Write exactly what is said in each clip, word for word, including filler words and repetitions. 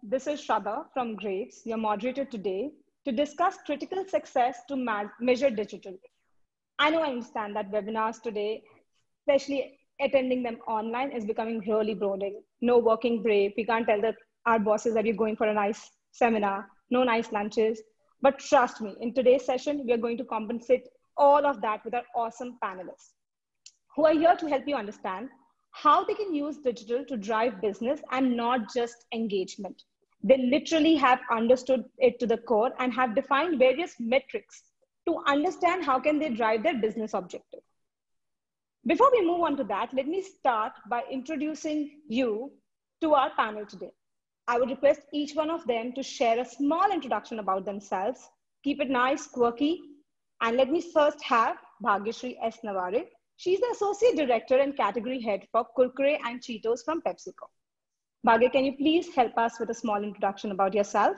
This is Shraddha from Grades, your moderator today, to discuss critical success to ma- measure digital. I know I understand that webinars today, especially attending them online, is becoming really boring. No working break. We can't tell the, our bosses that we're going for a nice seminar, no nice lunches. But trust me, in today's session, we are going to compensate all of that with our awesome panelists who are here to help you understand how they can use digital to drive business and not just engagement. They literally have understood it to the core and have defined various metrics to understand how can they drive their business objective. Before we move on to that, let me start by introducing you to our panel today. I would request each one of them to share a small introduction about themselves. Keep it nice, quirky. And let me first have Bhagyashree S. Naware. She's the Associate Director and Category Head for Kurkure and Cheetos from PepsiCo. Bhagya, can you please help us with a small introduction about yourself?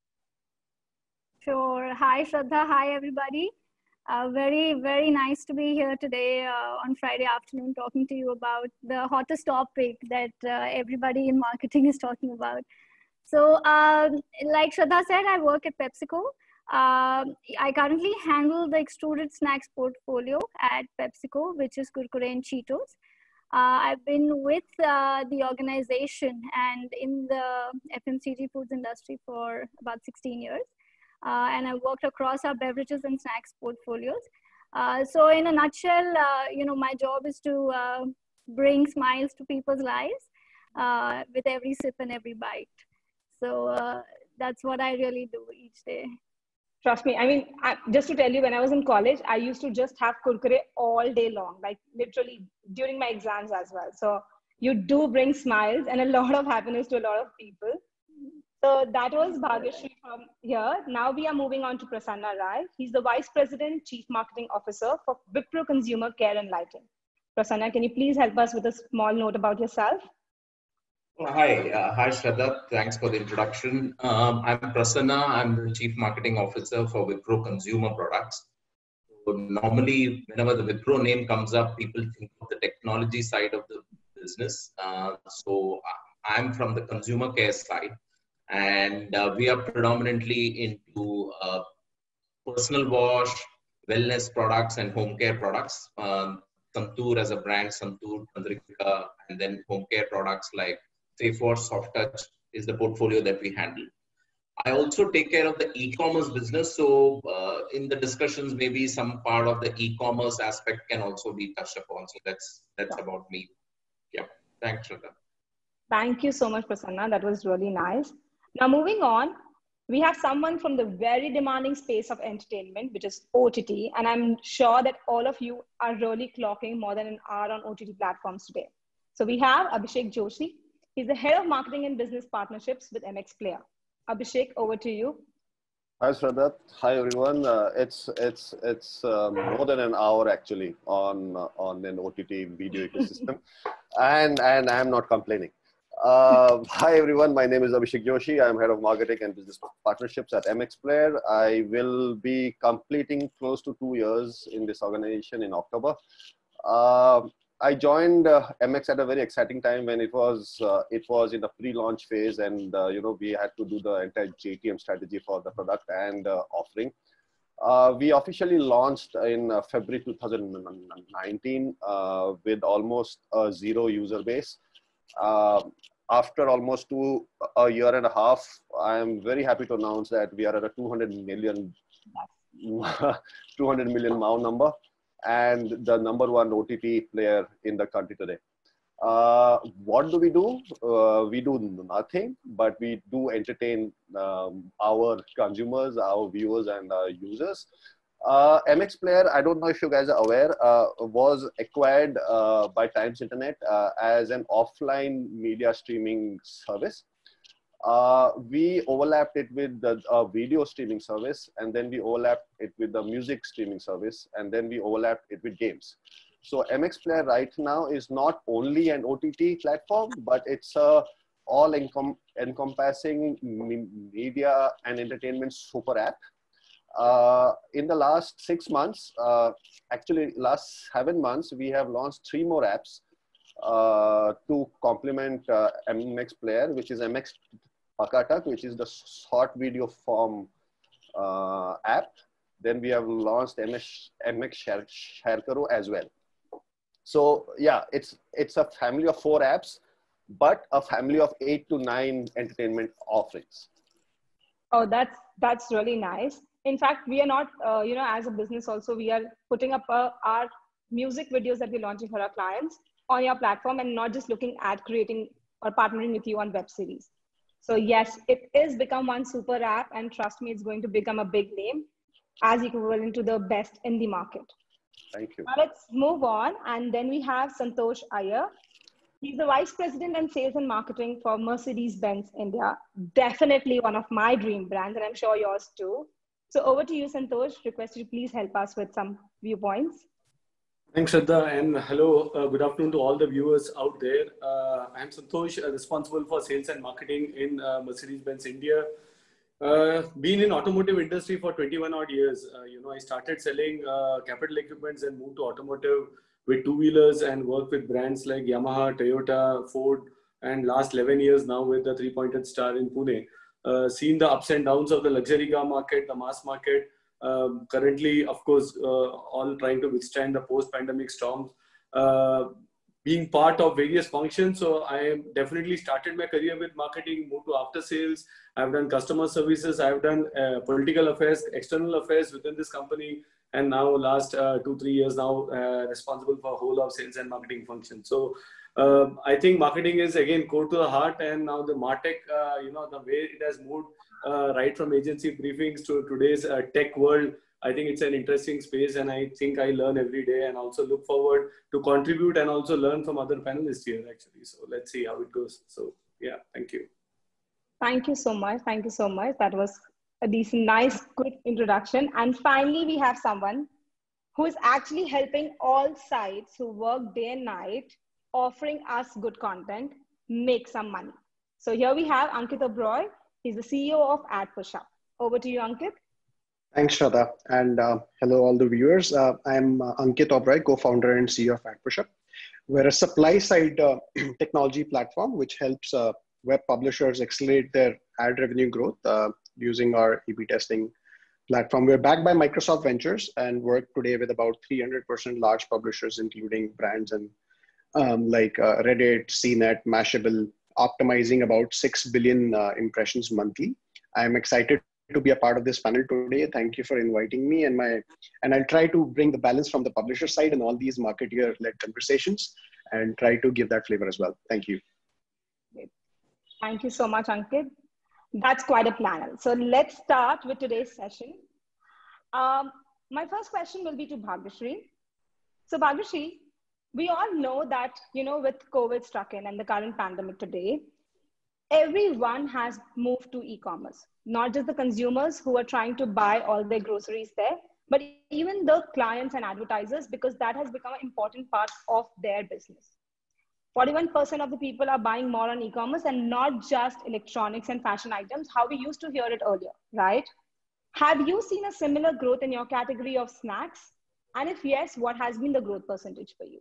Sure. Hi, Shraddha. Hi, everybody. Uh, very, very nice to be here today uh, on Friday afternoon talking to you about the hottest topic that uh, everybody in marketing is talking about. So um, like Shraddha said, I work at PepsiCo. Uh, I currently handle the extruded snacks portfolio at PepsiCo, which is Kurkure and Cheetos. Uh, I've been with uh, the organization and in the F M C G foods industry for about sixteen years. Uh, and I've worked across our beverages and snacks portfolios. Uh, so in a nutshell, uh, you know, my job is to uh, bring smiles to people's lives uh, with every sip and every bite. So uh, that's what I really do each day. Trust me, I mean, I, just to tell you, when I was in college, I used to just have kurkure all day long, like literally during my exams as well. So you do bring smiles and a lot of happiness to a lot of people. So that was Bhagyashree from here. Now we are moving on to Prasanna Rai. He's the Vice President, Chief Marketing Officer for Wipro Consumer Care and Lighting. Prasanna, can you please help us with a small note about yourself? Hi, uh, hi Shraddha. Thanks for the introduction. Um, I'm Prasanna. I'm the Chief Marketing Officer for Wipro Consumer Products. So normally, whenever the Wipro name comes up, people think of the technology side of the business. Uh, so I'm from the consumer care side, and uh, we are predominantly into uh, personal wash, wellness products, and home care products. Um, Santur as a brand, Santur, Chandrika, and then home care products like SafeWash, Soft Touch is the portfolio that we handle. I also take care of the e-commerce business. So uh, in the discussions, maybe some part of the e-commerce aspect can also be touched upon. So that's that's about me. Yeah. Thanks, Shraddha. Thank you so much, Prasanna. That was really nice. Now moving on, we have someone from the very demanding space of entertainment, which is O T T. And I'm sure that all of you are really clocking more than an hour on O T T platforms today. So we have Abhishek Joshi. He's the Head of Marketing and Business Partnerships with M X Player. Abhishek, over to you. Hi, Shraddha. Hi, everyone. Uh, it's it's it's uh, more than an hour actually on uh, on an O T T video ecosystem, and and I'm not complaining. Uh, hi, everyone. My name is Abhishek Joshi. I'm Head of Marketing and Business Partnerships at M X Player. I will be completing close to two years in this organization in October. Uh, I joined uh, M X at a very exciting time when it was uh, it was in the pre-launch phase, and uh, you know we had to do the entire J T M strategy for the product and uh, offering. Uh, we officially launched in uh, February two thousand nineteen uh, with almost a zero user base. Uh, after almost two a year and a half, I am very happy to announce that we are at a two hundred million two hundred million M A U number, and the number one O T T player in the country today. Uh, what do we do? Uh, we do nothing, but we do entertain um, our consumers, our viewers, and our users. Uh, M X Player, I don't know if you guys are aware, uh, was acquired uh, by Times Internet uh, as an offline media streaming service. Uh, we overlapped it with the uh, video streaming service, and then we overlapped it with the music streaming service, and then we overlapped it with games. So M X Player right now is not only an O T T platform, but it's a all encom encompassing media and entertainment super app. Uh, in the last six months, uh, actually last seven months, we have launched three more apps uh, to complement uh, M X Player, which is M X Pakatak, which is the short video form uh, app. Then we have launched M X Share, Share Karo as well. So yeah, it's it's a family of four apps, but a family of eight to nine entertainment offerings. Oh, that's that's really nice. In fact, we are not, uh, you know, as a business also, we are putting up uh, our music videos that we're launching for our clients on your platform, and not just looking at creating or partnering with you on web series. So yes, it is become one super app, and trust me, it's going to become a big name as equivalent to the best in the market. Thank you. Now let's move on. And then we have Santosh Iyer. He's the Vice President and Sales and Marketing for Mercedes-Benz India. Definitely one of my dream brands, and I'm sure yours too. So over to you, Santosh. Request you to please help us with some viewpoints. Thanks, Shraddha, and hello, uh, good afternoon to all the viewers out there. Uh, I'm Santosh, uh, responsible for sales and marketing in uh, Mercedes-Benz India. Uh, been in automotive industry for twenty-one odd years. Uh, you know, I started selling uh, capital equipments and moved to automotive with two-wheelers and worked with brands like Yamaha, Toyota, Ford, and last eleven years now with the three-pointed star in Pune. Uh, seen the ups and downs of the luxury car market, the mass market. Um, currently, of course, uh, all trying to withstand the post-pandemic storms. Uh, being part of various functions, so I definitely started my career with marketing, moved to after sales. I've done customer services, I've done uh, political affairs, external affairs within this company, and now last uh, two, three years now uh, responsible for whole of sales and marketing function. So uh, I think marketing is again core to the heart, and now the MarTech, uh, you know, the way it has moved uh, right from agency briefings to today's uh, tech world, I think it's an interesting space, and I think I learn every day, and also look forward to contribute and also learn from other panelists here actually. So let's see how it goes. So yeah, thank you. Thank you so much. Thank you so much. That was a decent, nice, quick introduction. And finally, we have someone who is actually helping all sites who work day and night, offering us good content, make some money. So here we have Ankit Oberoi. He's the C E O of AdPushUp. Over to you, Ankit. Thanks, Shraddha. And uh, hello, all the viewers. Uh, I'm uh, Ankit Oberoi, co-founder and C E O of AdPushUp. We're a supply-side uh, technology platform which helps uh, web publishers accelerate their ad revenue growth uh, using our A B testing platform. We're backed by Microsoft Ventures and work today with about three hundred percent large publishers, including brands and um, like uh, Reddit, C net, Mashable, optimizing about six billion uh, impressions monthly. I'm excited to be a part of this panel today. Thank you for inviting me, and my and I'll try to bring the balance from the publisher side in all these marketeer-led conversations and try to give that flavor as well. Thank you. Thank you so much, Ankit. That's quite a panel. So let's start with today's session. Um, my first question will be to Bhagyashree. So Bhagyashree, we all know that, you know, with COVID struck in and the current pandemic today, everyone has moved to e-commerce, not just the consumers who are trying to buy all their groceries there, but even the clients and advertisers, because that has become an important part of their business. forty-one percent of the people are buying more on e-commerce, and not just electronics and fashion items, how we used to hear it earlier, right? Have you seen a similar growth in your category of snacks? And if yes, what has been the growth percentage for you?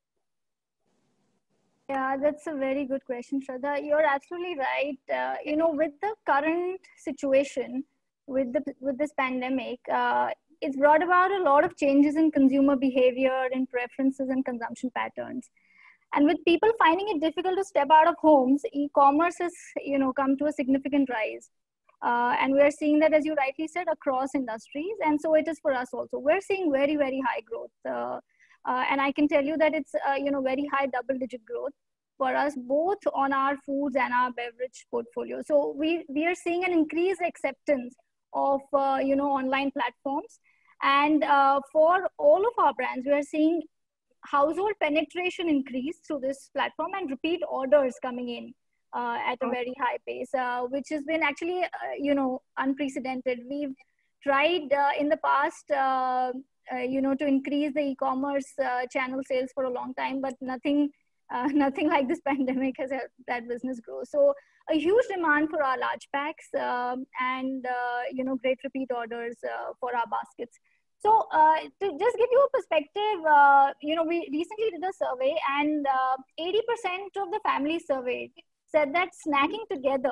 Yeah, that's a very good question, Shraddha. You're absolutely right. Uh, you know, with the current situation, with the with this pandemic, uh, it's brought about a lot of changes in consumer behavior, in preferences and consumption patterns. And with people finding it difficult to step out of homes, e-commerce has, you know, come to a significant rise. Uh, and we're seeing that, as you rightly said, across industries. And so it is for us also. We're seeing very, very high growth. Uh, uh, and I can tell you that it's, uh, you know, very high double-digit growth for us, both on our foods and our beverage portfolio. So we, we are seeing an increased acceptance of, uh, you know, online platforms. And uh, for all of our brands, we are seeing household penetration increase through this platform and repeat orders coming in uh, at a very high pace, uh, which has been actually, uh, you know, unprecedented. We've tried uh, in the past, uh, uh, you know, to increase the e-commerce uh, channel sales for a long time, but nothing, uh, nothing like this pandemic has helped that business grow. So a huge demand for our large packs um, and, uh, you know, great repeat orders uh, for our baskets. So uh, to just give you a perspective, uh, you know, we recently did a survey, and uh, eighty percent of the families surveyed said that snacking together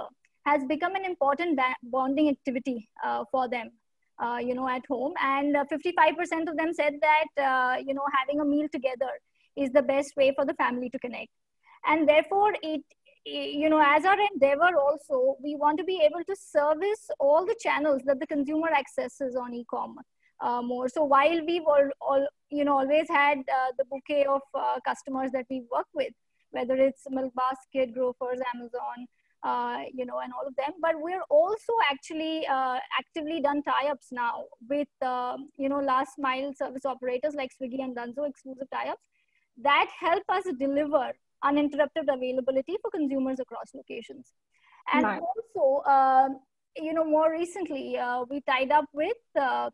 has become an important bonding activity uh, for them, uh, you know, at home. And fifty-five percent of them said that, uh, you know, having a meal together is the best way for the family to connect. And therefore, it, you know, as our endeavor also, we want to be able to service all the channels that the consumer accesses on e-com uh, more. So while we've all, all, you know, always had uh, the bouquet of uh, customers that we work with, whether it's Milk Basket, Grofers, Amazon, uh, you know, and all of them, but we're also actually uh, actively done tie-ups now with, uh, you know, last mile service operators like Swiggy and Dunzo, exclusive tie-ups that help us deliver uninterrupted availability for consumers across locations. And nice. also, uh, you know, more recently, uh, we tied up with uh,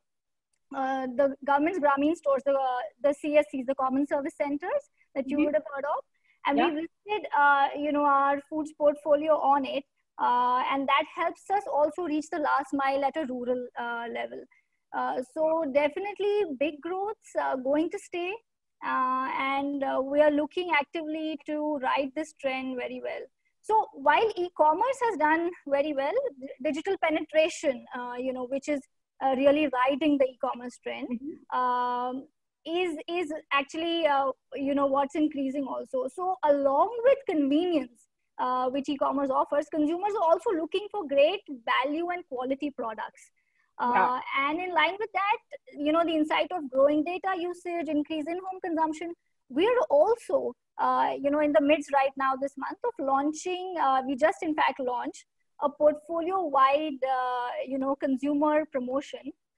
uh, the government's Grameen stores, the, uh, the C S Cs, the Common Service Centers that you mm-hmm. would have heard of. And yeah. we listed, uh, you know, our foods portfolio on it. Uh, and that helps us also reach the last mile at a rural uh, level. Uh, so definitely big growths uh, going to stay. Uh, and uh, we are looking actively to ride this trend very well. So while e-commerce has done very well, digital penetration, uh, you know, which is uh, really riding the e-commerce trend, mm-hmm. um, is is actually uh, you know, what's increasing also. So along with convenience, uh, which e-commerce offers, consumers are also looking for great value and quality products. Uh, yeah. And in line with that, you know, the insight of growing data usage, increase in home consumption, we're also, uh, you know, in the midst right now this month of launching, uh, we just in fact launched a portfolio-wide, uh, you know, consumer promotion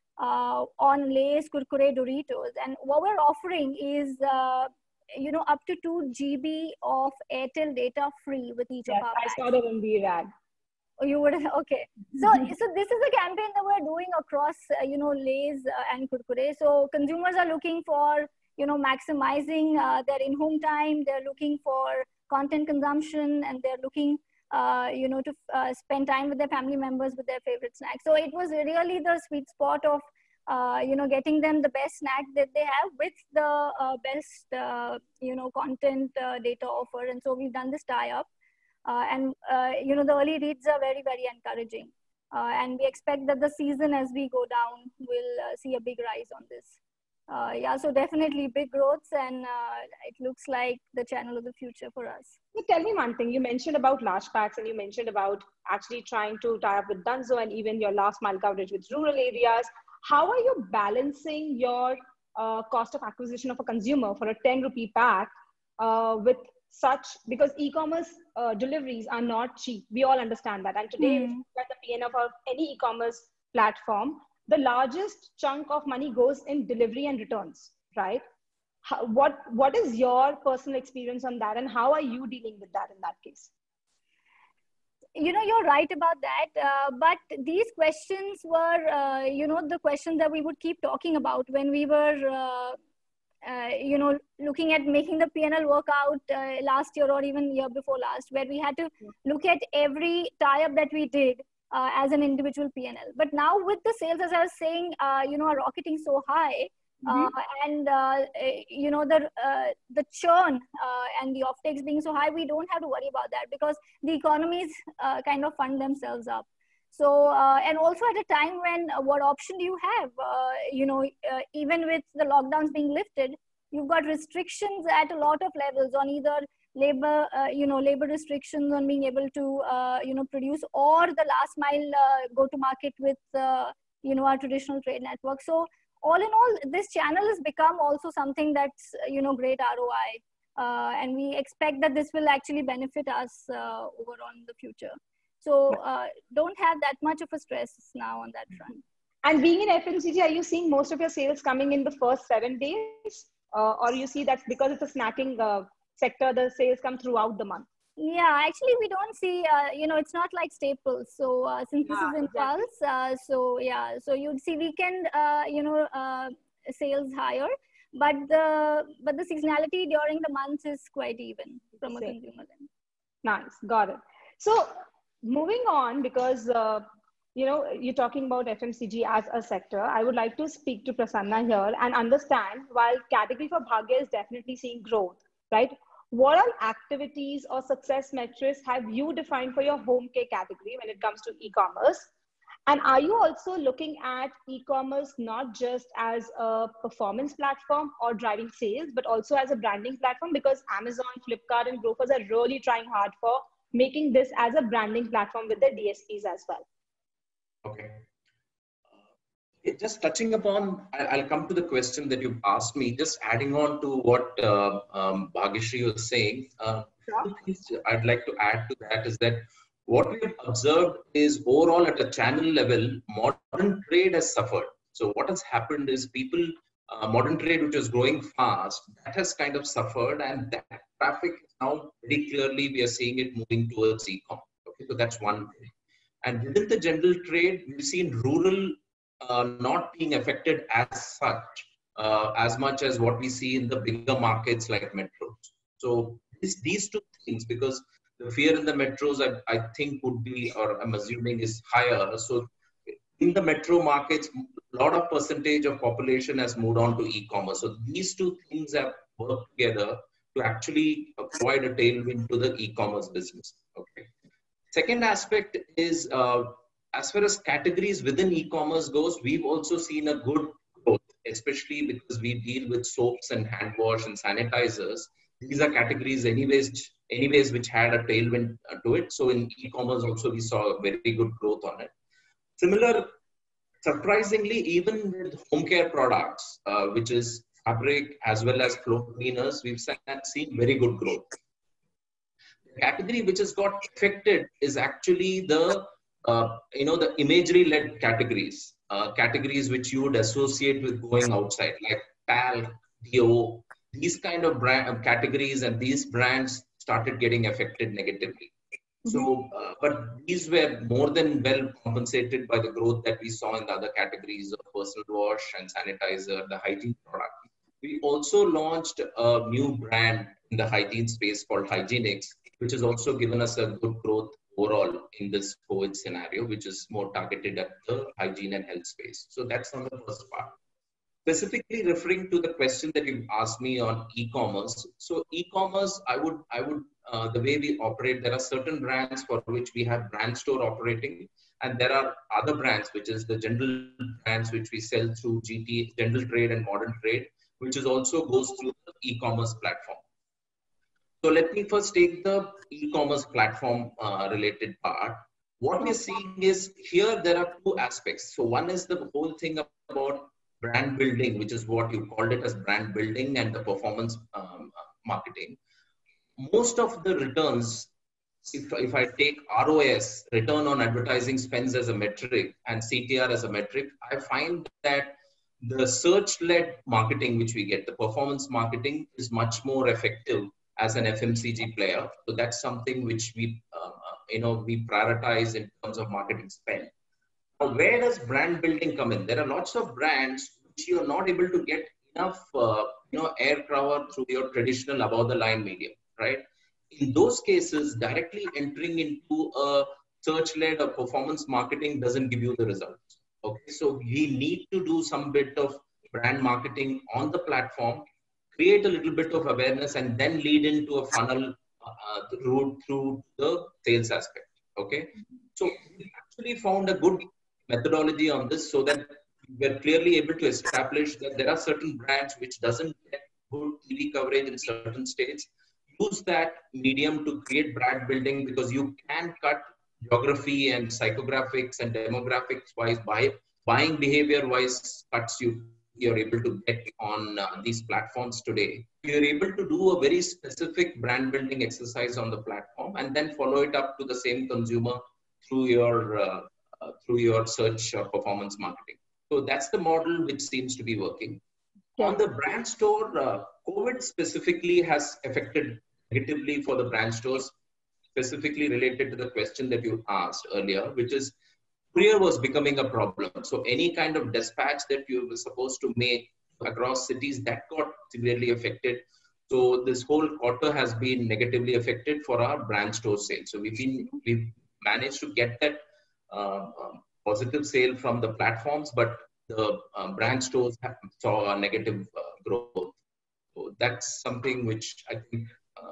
uh, on Lay's, Kurkure, Doritos. And what we're offering is, uh, you know, up to two G B of Airtel data free with each yes, of our I packs. saw that in the ad. Oh, you would, okay. So, so this is a campaign that we're doing across, uh, you know, Lay's uh, and Kurkure. So consumers are looking for, you know, maximizing uh, their in-home time. They're looking for content consumption, and they're looking, uh, you know, to uh, spend time with their family members with their favorite snacks. So it was really the sweet spot of, uh, you know, getting them the best snack that they have with the uh, best, uh, you know, content uh, data offer. And so we've done this tie-up. Uh, and, uh, you know, the early reads are very, very encouraging. Uh, and we expect that the season as we go down will uh, see a big rise on this. Uh, yeah, so definitely big growths, and uh, it looks like the channel of the future for us. So tell me one thing, you mentioned about large packs, and you mentioned about actually trying to tie up with Dunzo and even your last mile coverage with rural areas. How are you balancing your uh, cost of acquisition of a consumer for a ten rupee pack uh, with such, because e-commerce uh, deliveries are not cheap. We all understand that. And today, mm. if you look at the P and L of any e-commerce platform, the largest chunk of money goes in delivery and returns, right? How, what, what is your personal experience on that, and how are you dealing with that in that case? You know, you're right about that. Uh, but these questions were, uh, you know, the questions that we would keep talking about when we were uh, Uh, you know, looking at making the P and L work out uh, last year or even year before last, where we had to look at every tie-up that we did uh, as an individual P and L. But now with the sales, as I was saying, uh, you know, are rocketing so high, mm-hmm. uh, and, uh, you know, the, uh, the churn uh, and the offtakes being so high, we don't have to worry about that because the economies uh, kind of fund themselves up. So, uh, and also at a time when uh, what option do you have? Uh, you know, uh, even with the lockdowns being lifted, you've got restrictions at a lot of levels on either labor, uh, you know, labor restrictions on being able to, uh, you know, produce, or the last mile uh, go to market with, uh, you know, our traditional trade network. So all in all, this channel has become also something that's, you know, great R O I. Uh, and we expect that this will actually benefit us uh, over on the future. So uh, don't have that much of a stress now on that front. And being in F M C G, are you seeing most of your sales coming in the first seven days? Uh, or you see that's because it's a snacking uh, sector, the sales come throughout the month? Yeah, actually we don't see, uh, you know, it's not like staples. So uh, since this yeah, is impulse, exactly. uh, so yeah, so you'd see weekend, uh, you know, uh, sales higher. But the, but the seasonality during the months is quite even from a Same. consumer end. Nice, got it. So, moving on, because, uh, you know, you're talking about F M C G as a sector, I would like to speak to Prasanna here and understand, while category for Bhagya is definitely seeing growth, right? what all activities or success metrics have you defined for your home care category when it comes to e-commerce? And are you also looking at e-commerce not just as a performance platform or driving sales, but also as a branding platform? Because Amazon, Flipkart, and Grofers are really trying hard for making this as a branding platform with their D S Ps as well. Okay. Just touching upon, I'll come to the question that you asked me, just adding on to what uh, um, Bhagyashree was saying. Uh, two things I'd like to add to that is that what we've observed is overall at a channel level, modern trade has suffered. So what has happened is people, uh, modern trade, which is growing fast, that has kind of suffered, and that traffic now very clearly we are seeing it moving towards e-com. Okay, so that's one thing. And within the general trade, we've seen rural uh, not being affected as such, uh, as much as what we see in the bigger markets like metros. So this, these two things, because the fear in the metros, I, I think would be, or I'm assuming is higher. So in the metro markets, a lot of percentage of population has moved on to e-commerce. So these two things have worked together to actually provide a tailwind to the e-commerce business. Okay. Second aspect is, uh, as far as categories within e-commerce goes, we've also seen a good growth, especially because we deal with soaps and hand wash and sanitizers. These are categories anyways, anyways which had a tailwind to it. So in e-commerce also we saw a very good growth on it. Similar, surprisingly, even with home care products, uh, which is fabric as well as floor cleaners, we've seen very good growth. The category which has got affected is actually the, uh, you know, the imagery-led categories, uh, categories which you would associate with going outside, like talc, deo. These kind of brand categories and these brands started getting affected negatively. So, uh, but these were more than well compensated by the growth that we saw in the other categories of personal wash and sanitizer, the hygiene product. We also launched a new brand in the hygiene space called Hygienix, which has also given us a good growth overall in this COVID scenario, which is more targeted at the hygiene and health space. So that's on the first part. Specifically referring to the question that you asked me on e-commerce. So e-commerce, I would, I would, uh, the way we operate, there are certain brands for which we have brand store operating, and there are other brands, which is the general brands which we sell through G T, general trade and modern trade, which is also goes through the e-commerce platform. So let me first take the e-commerce platform uh, related part. What we're seeing is here there are two aspects. So one is the whole thing about brand building, which is what you called it as brand building and the performance um, marketing. Most of the returns, if, if I take R O S, return on advertising spends as a metric, and C T R as a metric, I find that the search-led marketing which we get, the performance marketing, is much more effective as an F M C G player. So that's something which we, uh, you know, we prioritize in terms of marketing spend. Now, where does brand building come in? There are lots of brands which you are not able to get enough, uh, you know, air cover through your traditional above-the-line medium, right? In those cases, directly entering into a search-led or performance marketing doesn't give you the results. Okay, so we need to do some bit of brand marketing on the platform, create a little bit of awareness, and then lead into a funnel uh, route through the sales aspect. Okay, so we actually found a good methodology on this so that we're clearly able to establish that there are certain brands which doesn't get good T V coverage in certain states. Use that medium to create brand building, because you can cut geography and psychographics and demographics wise, by buying behavior wise cuts you you're able to get on uh, these platforms today. You're able to do a very specific brand building exercise on the platform and then follow it up to the same consumer through your uh, uh, through your search or performance marketing. So that's the model which seems to be working. Yeah. On the brand store, uh, COVID specifically has affected negatively for the brand stores, specifically related to the question that you asked earlier, which is courier was becoming a problem. So any kind of dispatch that you were supposed to make across cities, that got severely affected. So this whole quarter has been negatively affected for our brand store sales. So we've been, we've managed to get that uh, um, positive sale from the platforms, but the uh, brand stores have, saw a negative uh, growth. So that's something which I think uh,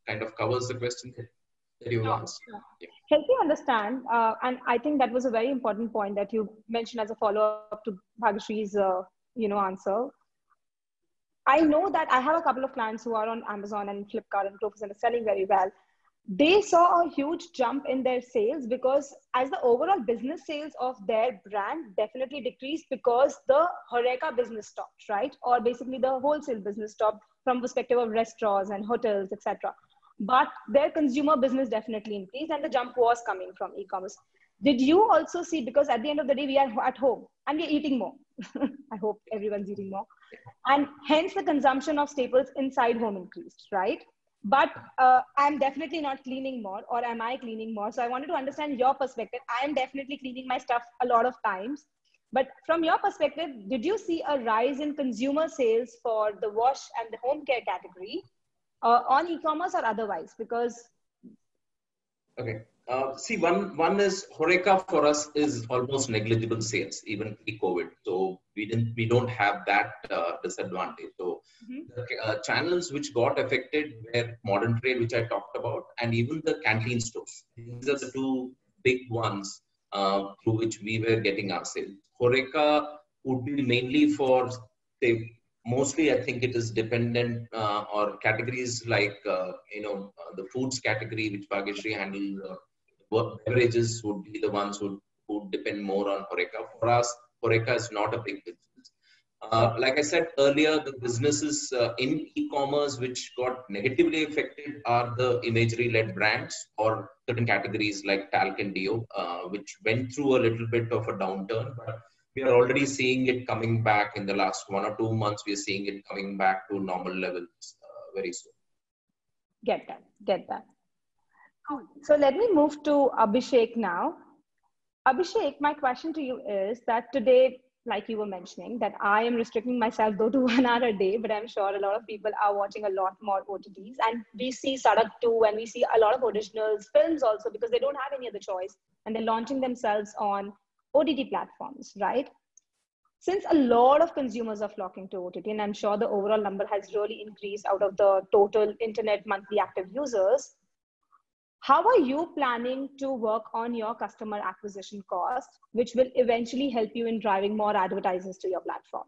kind of covers the question that you asked. Yeah. Help me understand, uh, and I think that was a very important point that you mentioned as a follow-up to Bhagyashree's, uh, you know, answer. I know that I have a couple of clients who are on Amazon and Flipkart and Grofers and are selling very well. They saw a huge jump in their sales because as the overall business sales of their brand definitely decreased because the HoReCa business stopped, right? Or basically the wholesale business stopped from perspective of restaurants and hotels, et cetera. But their consumer business definitely increased and the jump was coming from e-commerce. Did you also see, because at the end of the day, we are at home and we're eating more. I hope everyone's eating more. And hence the consumption of staples inside home increased, right? But uh, I'm definitely not cleaning more, or am I cleaning more? So I wanted to understand your perspective. I am definitely cleaning my stuff a lot of times. But from your perspective, did you see a rise in consumer sales for the wash and the home care category uh, on e-commerce or otherwise? Because okay. Uh, see, one one is HoReCa for us is almost negligible sales, even pre-COVID. So we didn't, we don't have that uh, disadvantage. So mm-hmm. the uh, channels which got affected were modern trade, which I talked about, and even the canteen stores. These are the two big ones uh, through which we were getting our sales. HoReCa would be mainly for, say, mostly I think it is dependent uh, or categories like uh, you know uh, the foods category, which Bhagyashree handled. Uh, Beverages would be the ones who would depend more on HoReCa. For us, HoReCa is not a big business. Uh, like I said earlier, the businesses uh, in e-commerce which got negatively affected are the imagery-led brands or certain categories like talc and deo, uh, which went through a little bit of a downturn. But we are already seeing it coming back in the last one or two months. We are seeing it coming back to normal levels uh, very soon. Get that, get that. So let me move to Abhishek now. Abhishek, my question to you is that today, like you were mentioning, that I am restricting myself though to one hour a day, but I'm sure a lot of people are watching a lot more O T Ts. And we see Startup two and we see a lot of originals, films also, because they don't have any other choice. And they're launching themselves on O T T platforms, right? Since a lot of consumers are flocking to O T T, and I'm sure the overall number has really increased out of the total internet monthly active users, how are you planning to work on your customer acquisition cost, which will eventually help you in driving more advertisers to your platform?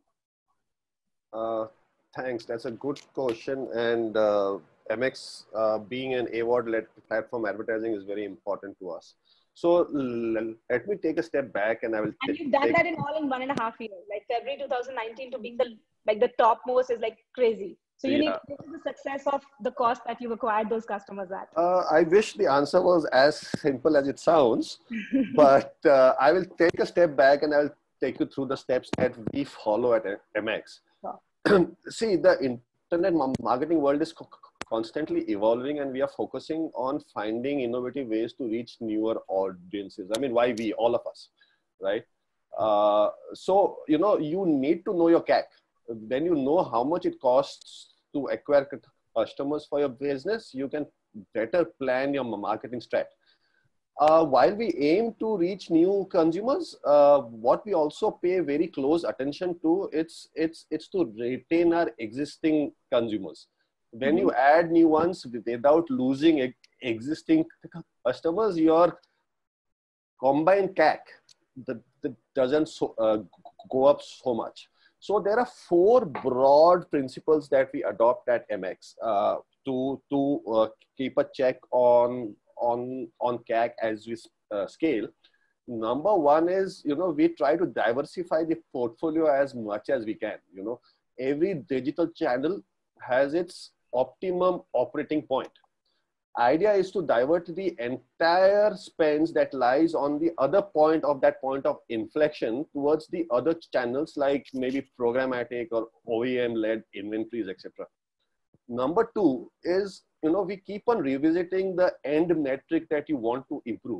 Uh, thanks. That's a good question. And uh, M X uh, being an award-led platform, advertising is very important to us. So let me take a step back, and I will. And you've done that in all in one and a half years. Like February two thousand nineteen to being the like the topmost is like crazy. So you yeah. need to look at the success of the cost that you've acquired those customers at. Uh, I wish the answer was as simple as it sounds, but uh, I will take a step back and I will take you through the steps that we follow at M X. Sure. See, the internet marketing world is co constantly evolving, and we are focusing on finding innovative ways to reach newer audiences. I mean, why we, all of us, right? Uh, so, you know, you need to know your C A C. When you know how much it costs to acquire customers for your business, you can better plan your marketing strat. Uh, while we aim to reach new consumers, uh, what we also pay very close attention to, it's, it's, it's to retain our existing consumers. When mm-hmm. you add new ones without losing existing customers, your combined C A C that, that doesn't so, uh, go up so much. So there are four broad principles that we adopt at M X uh, to, to uh, keep a check on, on, on C A C as we uh, scale. Number one is, you know, we try to diversify the portfolio as much as we can. You know, every digital channel has its optimum operating point. Idea is to divert the entire spends that lies on the other point of that point of inflection towards the other channels, like maybe programmatic or O E M-led inventories, et cetera. Number two is, you know, we keep on revisiting the end metric that you want to improve.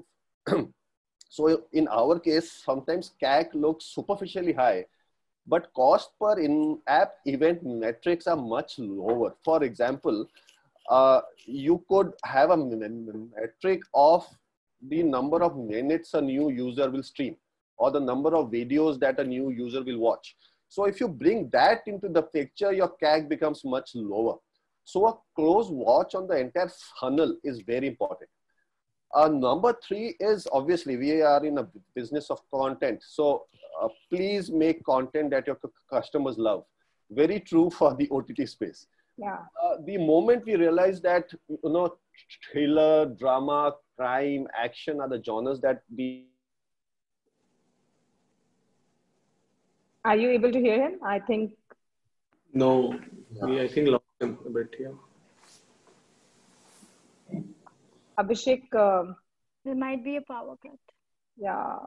So in our case, sometimes C A C looks superficially high, but cost per in-app event metrics are much lower. For example, Uh, you could have a metric of the number of minutes a new user will stream or the number of videos that a new user will watch. So if you bring that into the picture, your C A C becomes much lower. So a close watch on the entire funnel is very important. Uh, number three is obviously we are in a business of content. So uh, please make content that your customers love. Very true for the O T T space. Yeah. Uh, the moment we realize that, you know, thriller, drama, crime, action are the genres that the... Are you able to hear him? I think. No, we, I think lost him a bit here. Abhishek. Um, There might be a power cut. yeah.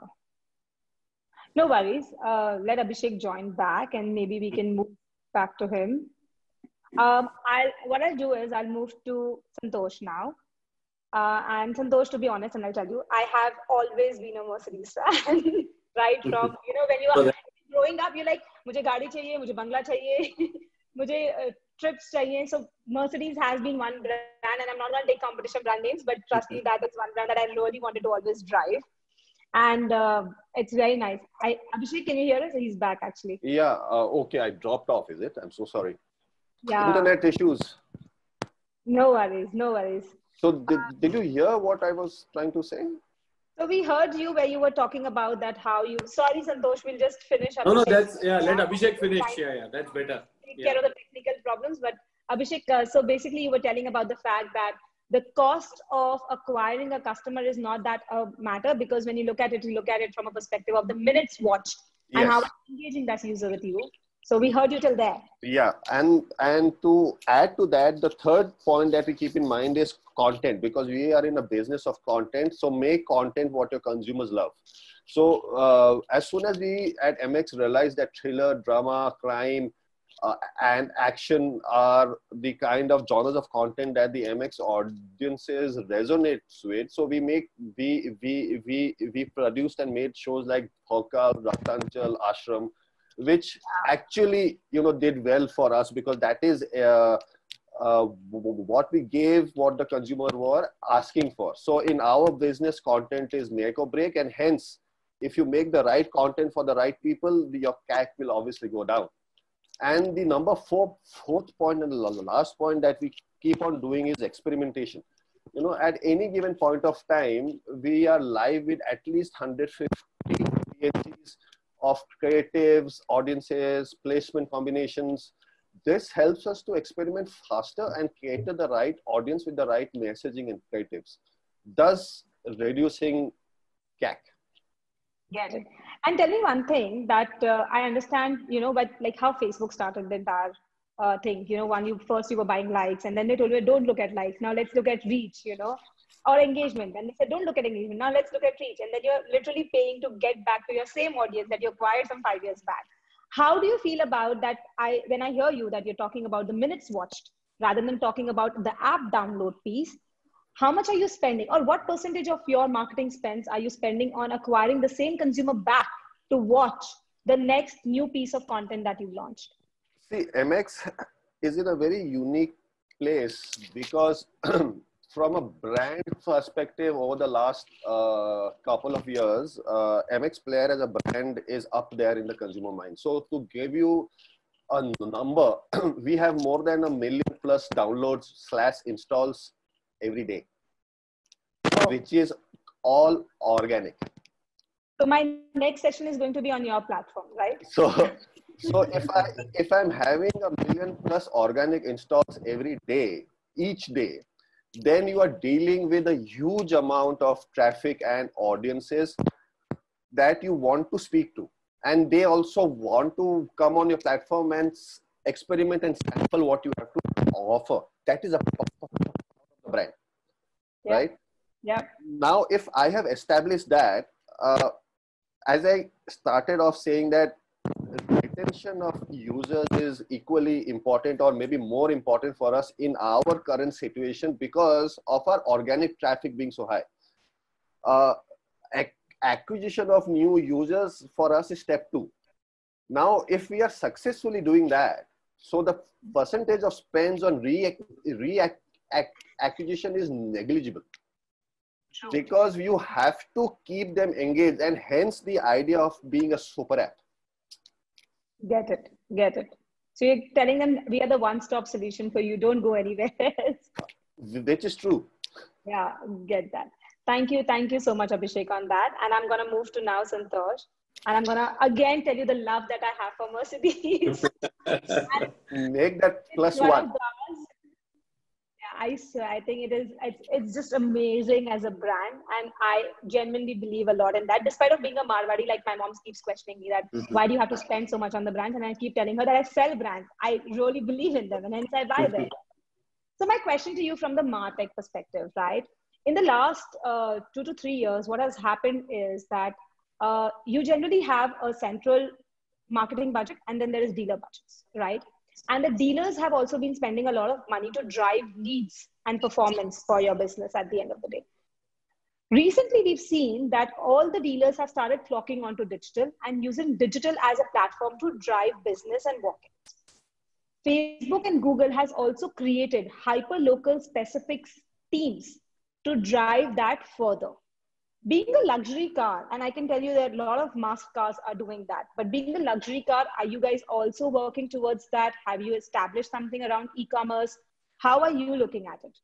No worries. Uh, let Abhishek join back and maybe we can move back to him. Um, I'll, what I'll do is I'll move to Santosh now. Uh, and Santosh, to be honest, and I'll tell you, I have always been a Mercedes fan, right? From, you know, when you are growing up, you're like, mujhe gaadi chahiye, mujhe bangla chahiye, mujhe uh, trips chahiye. So Mercedes has been one brand, and I'm not going to take competition brand names, but trust me, that is one brand that I really wanted to always drive. And uh, it's very nice. I, Abhishek, can you hear us? He's back actually. Yeah, uh, okay, I dropped off, is it? I'm so sorry. Yeah. Internet issues. No worries, no worries. So did, did you hear what I was trying to say? So we heard you where you were talking about that how you, sorry Santosh, we'll just finish. No, no, that's, yeah, let Abhishek finish. Yeah, yeah, that's better. Take Yeah. care of the technical problems. But Abhishek, uh, so basically you were telling about the fact that the cost of acquiring a customer is not that a matter, because when you look at it, you look at it from a perspective of the minutes watched and Yes. how engaging that user with you. So we heard you till there. Yeah, and and to add to that, the third point that we keep in mind is content, because we are in a business of content. So make content what your consumers love. So uh, as soon as we at M X realized that thriller, drama, crime, uh, and action are the kind of genres of content that the M X audiences resonates with, so we make we we we we produced and made shows like Bhauka, Raktanchal, Ashram, which actually, you know, did well for us, because that is uh, uh, what we gave, what the consumer were asking for. So in our business, content is make or break, and hence, if you make the right content for the right people, your C A C will obviously go down. And the number four, fourth point and the last point that we keep on doing is experimentation. You know, at any given point of time, we are live with at least one hundred fifty P H Ds of creatives, audiences, placement combinations. This helps us to experiment faster and cater the right audience with the right messaging and creatives, thus reducing C A C. Get it. And tell me one thing that uh, I understand, you know, but like how Facebook started the entire uh, thing, you know, when you first you were buying likes and then they told you, don't look at likes. Now let's look at reach, you know, or engagement. And they said, don't look at engagement. Now let's look at reach. And then you're literally paying to get back to your same audience that you acquired some five years back. How do you feel about that? I, when I hear you that you're talking about the minutes watched rather than talking about the app download piece, how much are you spending, or what percentage of your marketing spends are you spending on acquiring the same consumer back to watch the next new piece of content that you've launched? See, M X is in a very unique place because from a brand perspective over the last uh, couple of years, uh, M X Player as a brand is up there in the consumer mind. So to give you a number, we have more than a million plus downloads slash installs every day, which is all organic. So my next session is going to be on your platform, right? So, so if I if I'm having a million plus organic installs every day, each day, then you are dealing with a huge amount of traffic and audiences that you want to speak to, and they also want to come on your platform and experiment and sample what you have to offer. That is a part of the brand. Yeah. Right? Yeah. Now, if I have established that, uh, as I started off saying that retention of users is equally important or maybe more important for us in our current situation because of our organic traffic being so high. Uh, ac acquisition of new users for us is step two. Now, if we are successfully doing that, so the percentage of spends on re, re acquisition is negligible. True. Because you have to keep them engaged, and hence the idea of being a super app. Get it, get it. So you're telling them we are the one-stop solution for you. Don't go anywhere else. Which is true. Yeah, get that. Thank you. Thank you so much, Abhishek, on that. And I'm going to move to now Santosh. And I'm going to again tell you the love that I have for Mercedes. Make that plus one. one. Those, yeah, I swear, I think it is, it's, it's just amazing as a brand. And I genuinely believe a lot in that. Despite of being a Marwadi, like my mom keeps questioning me that, mm-hmm. why do you have to spend so much on the brands? And I keep telling her that I sell brands. I really believe in them and hence I buy them. So my question to you from the MarTech perspective, right? In the last uh, two to three years, what has happened is that uh, you generally have a central marketing budget and then there is dealer budgets, right? And the dealers have also been spending a lot of money to drive leads and performance for your business at the end of the day. Recently, we've seen that all the dealers have started flocking onto digital and using digital as a platform to drive business and walk-ins. Facebook and Google has also created hyper-local specific teams to drive that further. Being a luxury car, and I can tell you that a lot of mass cars are doing that, but being a luxury car, are you guys also working towards that? Have you established something around e-commerce? How are you looking at it?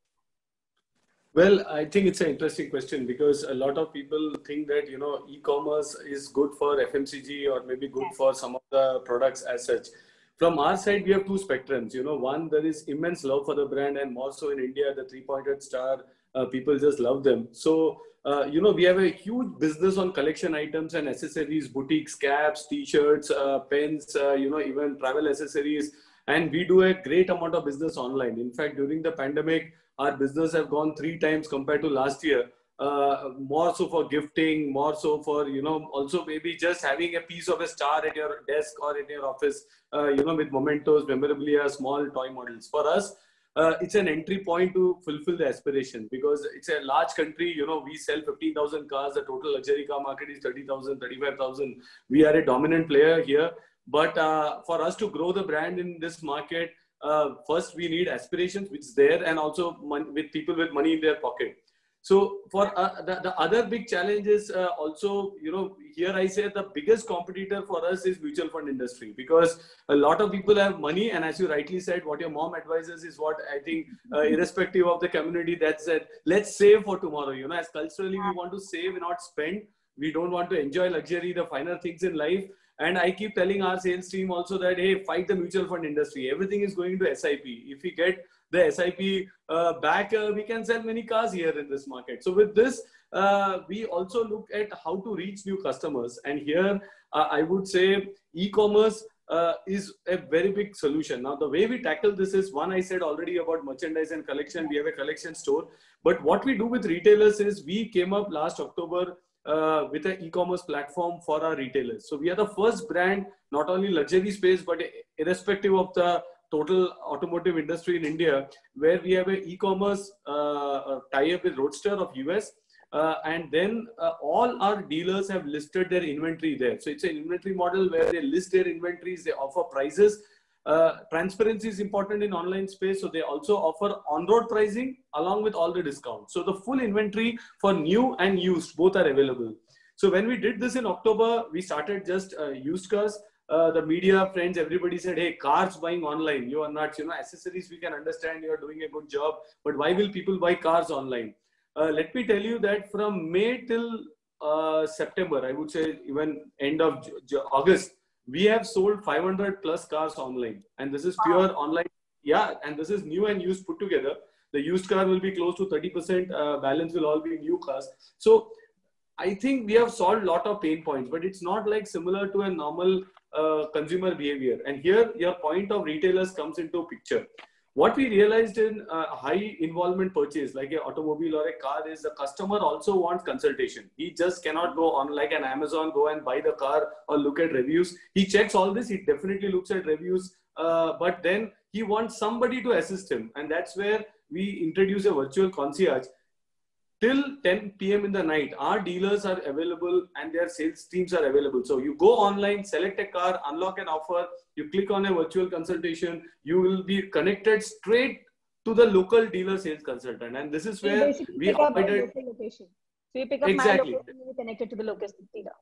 Well, I think it's an interesting question because a lot of people think that, you know, e-commerce is good for F M C G or maybe good yes. for some of the products as such. From our side, we have two spectrums. You know, one, there is immense love for the brand, and more so in India, the three-pointed star, uh, people just love them. So, uh, you know, we have a huge business on collection items and accessories, boutiques, caps, t-shirts, uh, pens, uh, you know, even travel accessories. And we do a great amount of business online. In fact, during the pandemic, our business have gone three times compared to last year. Uh, more so for gifting, more so for, you know, also maybe just having a piece of a star at your desk or in your office, uh, you know, with mementos, memorabilia, small toy models. For us, uh, it's an entry point to fulfill the aspiration because it's a large country. You know, we sell fifteen thousand cars. The total luxury car market is thirty thousand, thirty-five thousand. We are a dominant player here. But uh, for us to grow the brand in this market, uh, first we need aspirations, which is there, and also mon- with people with money in their pocket. So for uh, the, the other big challenge is uh, also, you know, here I say the biggest competitor for us is mutual fund industry because a lot of people have money. And as you rightly said, what your mom advises is what I think, uh, irrespective of the community, that said, let's save for tomorrow. You know, as culturally, we want to save and not spend. We don't want to enjoy luxury, the finer things in life. And I keep telling our sales team also that, hey, fight the mutual fund industry. Everything is going to S I P. If we get the S I P uh, back, uh, we can sell many cars here in this market. So with this, uh, we also look at how to reach new customers. And here, uh, I would say e-commerce uh, is a very big solution. Now, the way we tackle this is, one, I said already about merchandise and collection. We have a collection store. But what we do with retailers is we came up last October Uh, with an e-commerce platform for our retailers. So we are the first brand, not only luxury space, but irrespective of the total automotive industry in India, where we have an e-commerce uh, tie-up with Roadster of U S. Uh, and then uh, all our dealers have listed their inventory there. So it's an inventory model where they list their inventories, they offer prices. Uh, transparency is important in online space. So they also offer on-road pricing along with all the discounts. So the full inventory for new and used, both are available. So when we did this in October, we started just uh, used cars. Uh, the media friends, everybody said, hey, cars buying online, you are nuts. You know, accessories, we can understand you are doing a good job, but why will people buy cars online? Uh, let me tell you that from May till uh, September, I would say even end of J- J- August, we have sold five hundred plus cars online. And this is pure wow. online. Yeah. And this is new and used put together. The used car will be close to thirty percent. Uh, balance will all be new cars. So I think we have solved a lot of pain points, but it's not like similar to a normal uh, consumer behavior. And here your point of retailers comes into picture. What we realized in uh, high involvement purchase, like an automobile or a car, is the customer also wants consultation. He just cannot go on like an Amazon, go and buy the car or look at reviews. He checks all this. He definitely looks at reviews, uh, but then he wants somebody to assist him. And that's where we introduce a virtual concierge. Till ten p.m. in the night, our dealers are available and their sales teams are available. So you go online, select a car, unlock an offer, you click on a virtual consultation, you will be connected straight to the local dealer sales consultant. And this is where so we avoided location. So you pick up exactly. my location and you connected to the local dealer.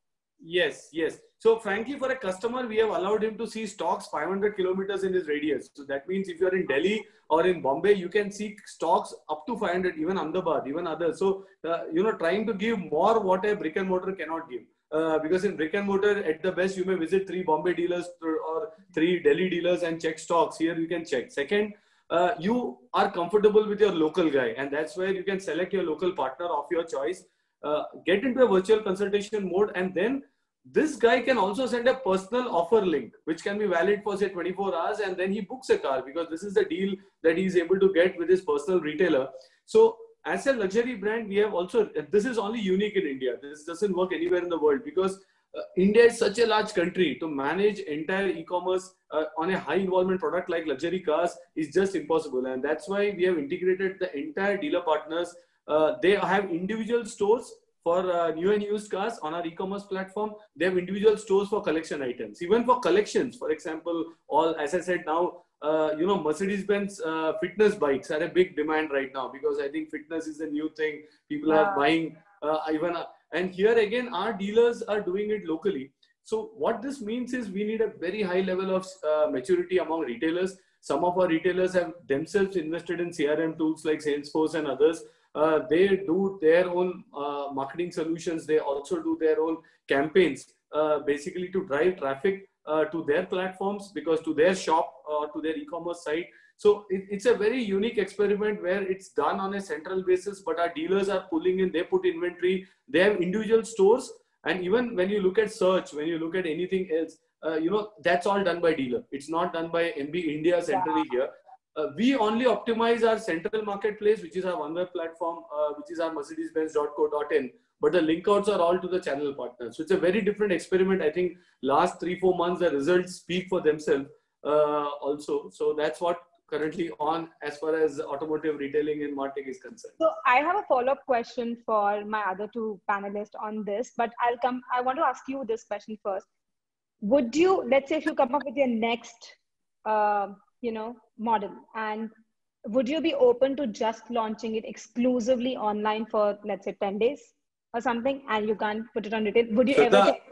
Yes, yes. So frankly, for a customer, we have allowed him to see stocks five hundred kilometers in his radius. So that means if you're in Delhi or in Bombay, you can see stocks up to five hundred, even Ahmedabad, even others. So, uh, you know, trying to give more what a brick and mortar cannot give. Uh, because in brick and mortar, at the best, you may visit three Bombay dealers or three Delhi dealers and check stocks. Here you can check. Second, uh, you are comfortable with your local guy, and that's where you can select your local partner of your choice. Uh, get into a virtual consultation mode, and then this guy can also send a personal offer link, which can be valid for say twenty-four hours, and then he books a car because this is the deal that he's able to get with his personal retailer. So as a luxury brand, we have also, this is only unique in India. This doesn't work anywhere in the world because uh, India is such a large country. To manage entire e-commerce uh, on a high involvement product like luxury cars is just impossible. And that's why we have integrated the entire dealer partners. Uh, they have individual stores for uh, new and used cars on our e-commerce platform. They have individual stores for collection items. Even for collections, for example, all, as I said now, uh, you know, Mercedes-Benz uh, fitness bikes are a big demand right now because I think fitness is a new thing. People wow. are buying uh, even, uh, and here again, our dealers are doing it locally. So what this means is we need a very high level of uh, maturity among retailers. Some of our retailers have themselves invested in C R M tools like Salesforce and others. Uh, they do their own uh, marketing solutions. They also do their own campaigns, uh, basically to drive traffic uh, to their platforms, because to their shop or to their e-commerce site. So it, it's a very unique experiment where it's done on a central basis, but our dealers are pulling in, they put inventory, they have individual stores. And even when you look at search, when you look at anything else, uh, you know, that's all done by dealer. It's not done by M B India centrally here. Uh, we only optimize our central marketplace, which is our OneWeb platform, uh, which is our Mercedes Benz dot co dot in. But the link outs are all to the channel partners. So it's a very different experiment. I think last three, four months, the results speak for themselves uh, also. So that's what currently on as far as automotive retailing and marketing is concerned. So I have a follow-up question for my other two panelists on this, but I'll come, I want to ask you this question first. Would you, let's say if you come up with your next, uh, you know, model, and would you be open to just launching it exclusively online for, let's say, ten days or something, and you can't put it on retail? Would you so ever? The,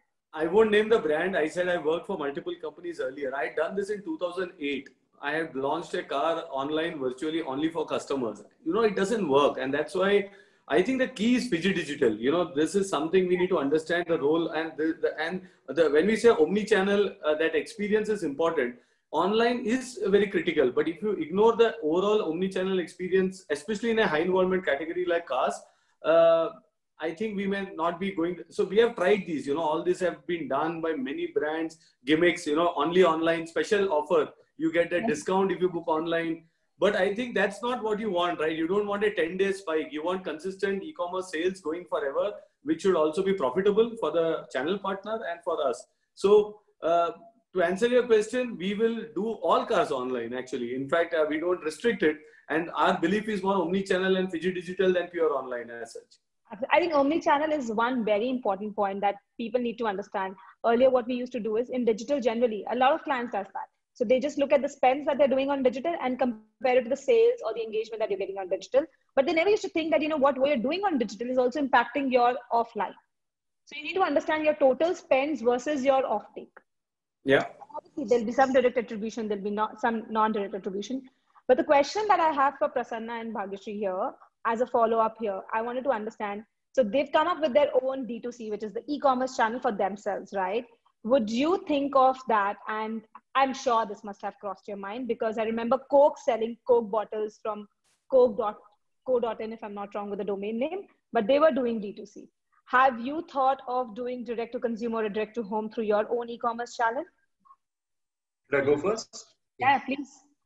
I won't name the brand. I said I worked for multiple companies earlier. I had done this in two thousand eight. I had launched a car online virtually only for customers. You know, it doesn't work. And that's why I think the key is Fiji Digital. You know, this is something we need to understand the role, and the, the and the, when we say omni-channel, uh, that experience is important. Online is very critical, but if you ignore the overall omni-channel experience, especially in a high involvement category like cars, uh, I think we may not be going. To, so we have tried these, you know, all this have been done by many brands, gimmicks, you know, only online, special offer. You get a discount if you book online. But I think that's not what you want, right? You don't want a ten day spike. You want consistent e-commerce sales going forever, which should also be profitable for the channel partner and for us. So, uh, to answer your question, we will do all cars online, actually. In fact, uh, we don't restrict it. And our belief is more omni-channel and Fiji Digital than pure online as such. I think omni-channel is one very important point that people need to understand. Earlier, what we used to do is in digital generally, a lot of clients does that. So they just look at the spends that they're doing on digital and compare it to the sales or the engagement that you're getting on digital. But they never used to think that, you know, what you're doing on digital is also impacting your offline. So you need to understand your total spends versus your offtake. Yeah. Obviously, there'll be some direct attribution, there'll be not some non-direct attribution. But the question that I have for Prasanna and Bhagyashree here, as a follow-up here, I wanted to understand. So they've come up with their own D two C, which is the e-commerce channel for themselves, right? Would you think of that? And I'm sure this must have crossed your mind, because I remember Coke selling Coke bottles from coke dot co dot in, if I'm not wrong with the domain name, but they were doing D two C. Have you thought of doing direct to consumer or direct to home through your own e-commerce channel? Should I go first? Yeah, please.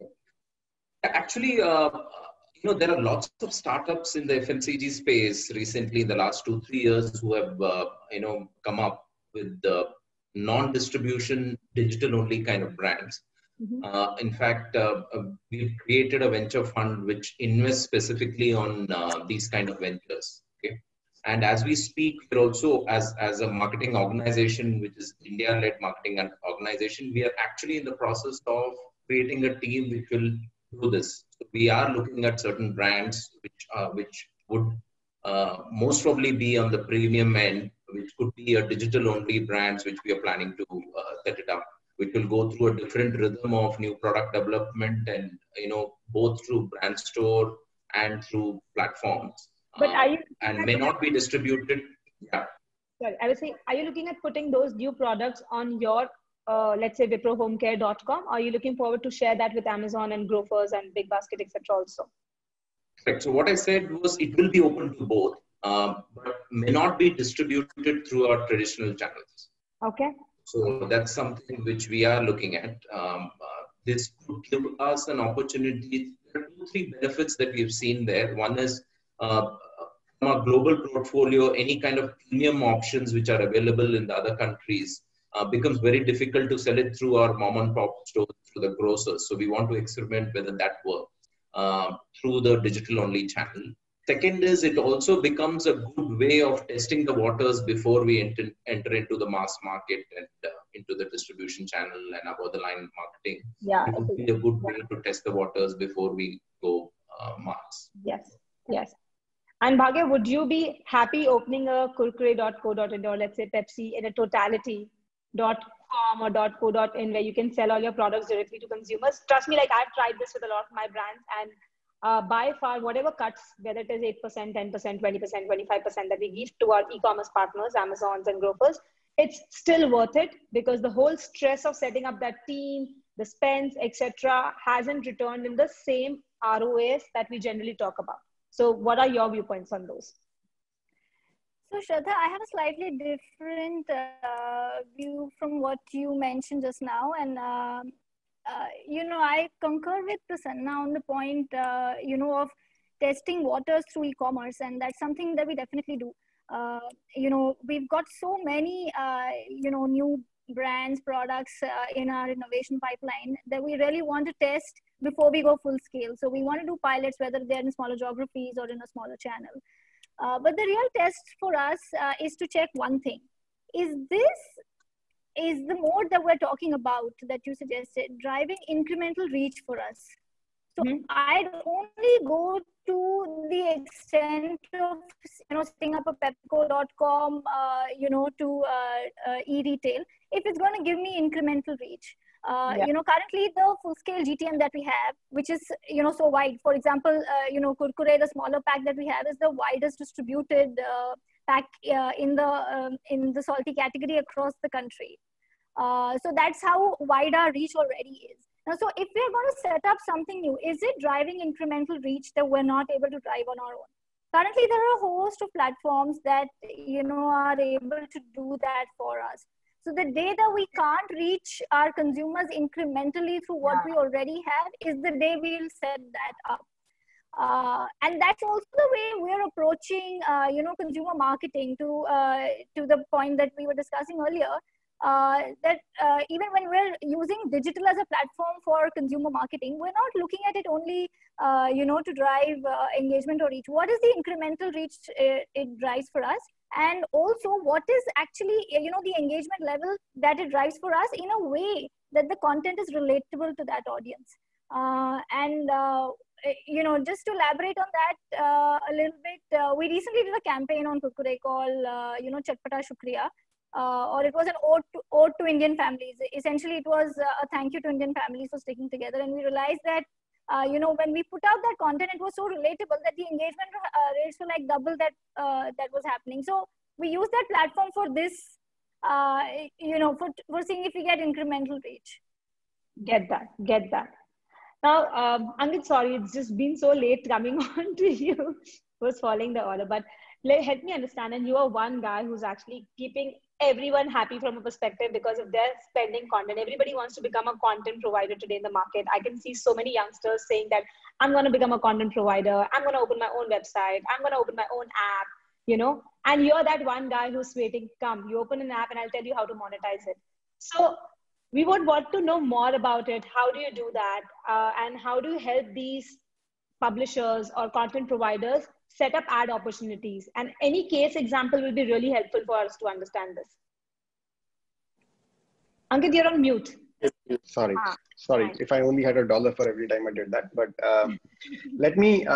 Actually, uh, you know, there are lots of startups in the F M C G space recently in the last two, three years who have, uh, you know, come up with the non-distribution, digital-only kind of brands. Mm-hmm. uh, in fact, uh, uh, we've created a venture fund which invests specifically on uh, these kind of ventures. Okay. And as we speak, we're also, as, as a marketing organization, which is India-led marketing organization, we are actually in the process of creating a team which will do this. So we are looking at certain brands which, uh, which would uh, most probably be on the premium end, which could be a digital-only brands, which we are planning to uh, set it up, which will go through a different rhythm of new product development and, you know, both through brand store and through platforms. But are you uh, and may not be distributed. Yeah. Sorry, I was saying, are you looking at putting those new products on your, uh, let's say, wipro home care dot com? Are you looking forward to share that with Amazon and Grofers and Big Basket, et cetera also? Correct. So what I said was it will be open to both, uh, but may not be distributed through our traditional channels. Okay. So that's something which we are looking at. Um, uh, this could give us an opportunity. There are two, three benefits that we've seen there. One is uh, from a global portfolio, any kind of premium options which are available in the other countries uh, becomes very difficult to sell it through our mom and pop stores, through the grocers. So we want to experiment whether that works uh, through the digital only channel. Second is it also becomes a good way of testing the waters before we enter, enter into the mass market and uh, into the distribution channel and above the line marketing. Yeah. It would be a good way to test the waters before we go uh, mass. Yes, yes. And Bhagya, would you be happy opening a kurkure dot co dot in or let's say Pepsi in a totality dot com or .co.in where you can sell all your products directly to consumers? Trust me, like I've tried this with a lot of my brands, and uh, by far, whatever cuts, whether it is eight percent, ten percent, twenty percent, twenty-five percent that we give to our e-commerce partners, Amazons and Grofers, it's still worth it because the whole stress of setting up that team, the spends, et cetera, hasn't returned in the same R O As that we generally talk about. So what are your viewpoints on those? So Shraddha, I have a slightly different uh, view from what you mentioned just now. And, uh, uh, you know, I concur with Prasanna on the point, uh, you know, of testing waters through e-commerce. And that's something that we definitely do. Uh, you know, we've got so many, uh, you know, new brands, products uh, in our innovation pipeline that we really want to test before we go full scale. So we want to do pilots, whether they're in smaller geographies or in a smaller channel. Uh, but the real test for us uh, is to check one thing. Is this, is the mode that we're talking about that you suggested driving incremental reach for us? So mm-hmm. I'd only go to the extent of, you know, setting up a pepco dot com, uh, you know, to uh, uh, e-retail, if it's going to give me incremental reach. Uh, yeah. You know, currently the full-scale G T M that we have, which is, you know, so wide. For example, uh, you know, Kurkure, the smaller pack that we have is the widest distributed uh, pack uh, in the um, in the salty category across the country. Uh, so that's how wide our reach already is. Now, so if we're going to set up something new, is it driving incremental reach that we're not able to drive on our own? Currently, there are a host of platforms that, you know, are able to do that for us. So the day that we can't reach our consumers incrementally through what yeah. we already have is the day we'll set that up. Uh, and that's also the way we're approaching, uh, you know, consumer marketing to, uh, to the point that we were discussing earlier, uh, that uh, even when we're using digital as a platform for consumer marketing, we're not looking at it only, uh, you know, to drive uh, engagement or reach. What is the incremental reach it, it drives for us? And also what is actually, you know, the engagement level that it drives for us in a way that the content is relatable to that audience. Uh, and, uh, you know, just to elaborate on that uh, a little bit, uh, we recently did a campaign on Kurkure called, uh, you know, Chatpata Shukriya, uh, or it was an ode to, ode to Indian families. Essentially, it was a thank you to Indian families for sticking together. And we realized that Uh, you know, when we put out that content, it was so relatable that the engagement uh, rates were like double that uh, that was happening. So we use that platform for this, uh, you know, for, for seeing if we get incremental reach. Get that, get that. Now, um, Angit, sorry, it's just been so late coming on to you. Was following the order, but let, help me understand. And you are one guy who's actually keeping everyone happy from a perspective because if they're spending content, everybody wants to become a content provider today in the market. I can see so many youngsters saying that I'm going to become a content provider. I'm going to open my own website. I'm going to open my own app, you know, and you're that one guy who's waiting. Come, you open an app and I'll tell you how to monetize it. So we would want to know more about it. How do you do that? Uh, and how do you help these publishers or content providers set up ad opportunities? And any case example will be really helpful for us to understand this. Ankit, you're on mute. Sorry, ah, sorry. Fine. If I only had a dollar for every time I did that, but um, let me uh,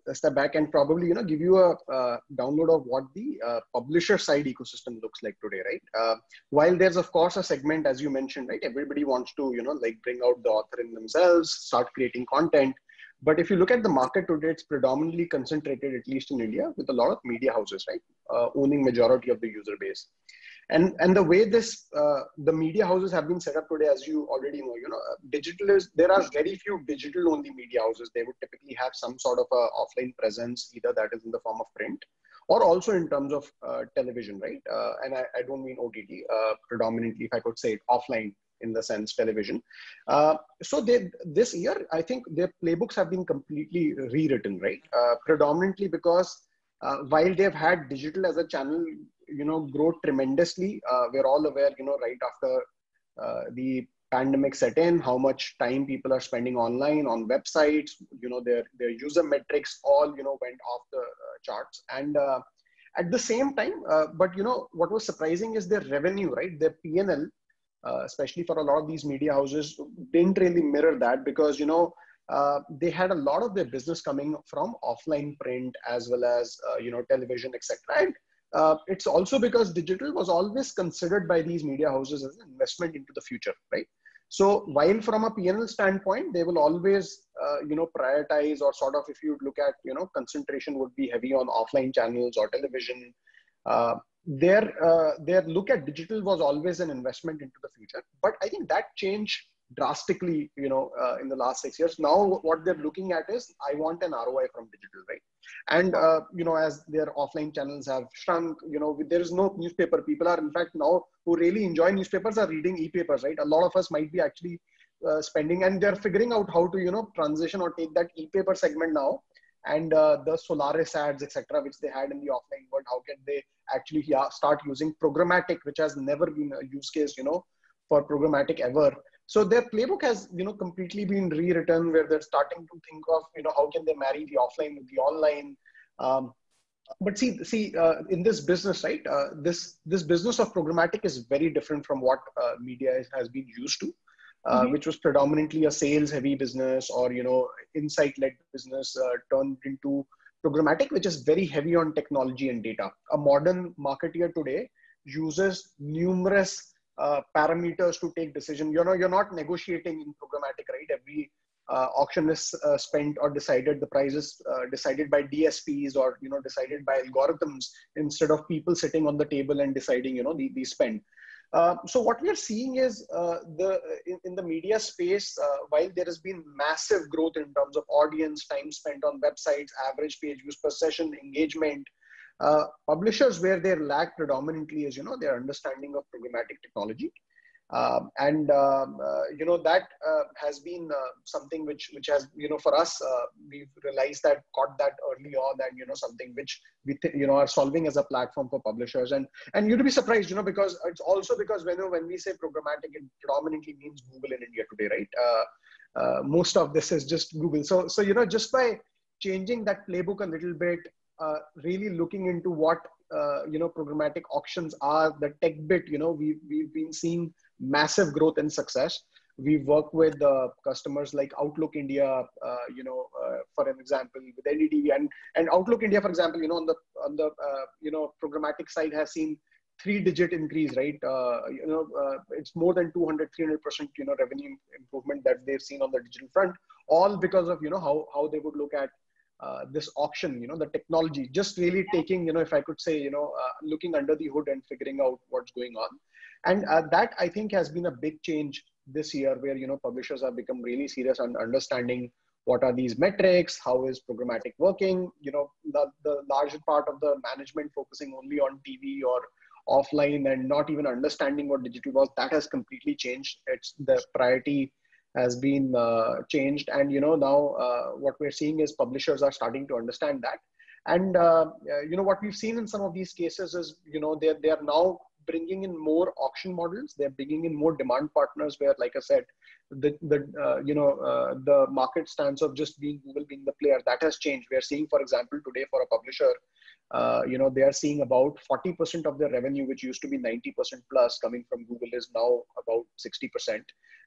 step back and probably, you know, give you a uh, download of what the uh, publisher side ecosystem looks like today, right? Uh, while there's of course a segment, as you mentioned, right? Everybody wants to, you know, like bring out the author in themselves, start creating content. But if you look at the market today, it's predominantly concentrated, at least in India, with a lot of media houses, right? Uh, owning majority of the user base. And, and the way this, uh, the media houses have been set up today, as you already know, you know, digital is, there are very few digital only media houses. They would typically have some sort of a offline presence, either that is in the form of print or also in terms of uh, television, right? Uh, and I, I don't mean O T T, uh, predominantly, if I could say it, offline in the sense television. Uh, so they, this year, I think their playbooks have been completely rewritten, right? Uh, predominantly because uh, while they've had digital as a channel, you know, grow tremendously. Uh, we're all aware, you know, right after uh, the pandemic set in, how much time people are spending online, on websites, you know, their, their user metrics all, you know, went off the uh, charts. And uh, at the same time, uh, but, you know, what was surprising is their revenue, right? Their P and L, uh, especially for a lot of these media houses, didn't really mirror that because, you know, uh, they had a lot of their business coming from offline print as well as, uh, you know, television, et cetera. And Uh, it's also because digital was always considered by these media houses as an investment into the future, right? So while from a P and L standpoint, they will always, uh, you know, prioritize or sort of, if you look at, you know, concentration would be heavy on offline channels or television. Uh, their, uh, their look at digital was always an investment into the future. But I think that changed drastically, you know, uh, in the last six years. Now what they're looking at is, I want an R O I from digital, right? And, uh, you know, as their offline channels have shrunk, you know, there is no newspaper. People are, in fact, now who really enjoy newspapers are reading e-papers, right? A lot of us might be actually uh, spending, and they're figuring out how to, you know, transition or take that e-paper segment now and uh, the Solaris ads, et cetera, which they had in the offline world. How can they actually yeah, start using programmatic, which has never been a use case, you know, for programmatic ever. So their playbook has, you know, completely been rewritten, where they're starting to think of, you know, how can they marry the offline with the online. Um, but see, see, uh, in this business, right, uh, this this business of programmatic is very different from what uh, media is, has been used to, uh, mm-hmm. which was predominantly a sales-heavy business or, you know, insight-led business uh, turned into programmatic, which is very heavy on technology and data. A modern marketeer today uses numerous Uh, parameters to take decision. You know, you're not negotiating in programmatic, right? Every uh, auction is uh, spent or decided, the price is uh, decided by D S Ps or, you know, decided by algorithms instead of people sitting on the table and deciding, you know, the, the spend. Uh, so what we are seeing is uh, the in, in the media space, uh, while there has been massive growth in terms of audience, time spent on websites, average page views per session, engagement, Uh, publishers, where they lack predominantly is, you know, their understanding of programmatic technology. Um, and, um, uh, you know, that uh, has been uh, something which, which has, you know, for us, uh, we've realized that, caught that early on, and, you know, something which we, th- you know, are solving as a platform for publishers. And, and you'd be surprised, you know, because it's also because when, when we say programmatic, it predominantly means Google in India today, right? Uh, uh, most of this is just Google. So, so, you know, just by changing that playbook a little bit, Uh, really looking into what, uh, you know, programmatic auctions are, the tech bit, you know, we've, we've been seeing massive growth and success. We've worked with uh, customers like Outlook India, uh, you know, uh, for an example, with N D T V. And, and Outlook India, for example, you know, on the, on the uh, you know, programmatic side has seen three digit increase, right? Uh, you know, uh, it's more than two hundred, three hundred percent, you know, revenue improvement that they've seen on the digital front, all because of, you know, how, how they would look at Uh, this auction, you know, the technology, just really taking, you know, if I could say, you know, uh, looking under the hood and figuring out what's going on. And uh, that, I think, has been a big change this year, where, you know, publishers have become really serious on understanding what are these metrics, how is programmatic working, you know, the, the larger part of the management focusing only on T V or offline and not even understanding what digital was. That has completely changed. It's the priority has been uh, changed. And, you know, now uh, what we're seeing is publishers are starting to understand that. And, uh, you know, what we've seen in some of these cases is, you know, they're, they're now bringing in more auction models. They're bringing in more demand partners where, like I said, the, the uh, you know, uh, the market stance of just being Google being the player, that has changed. We're seeing, for example, today for a publisher, uh, you know, they are seeing about forty percent of their revenue, which used to be ninety percent plus coming from Google, is now about sixty percent.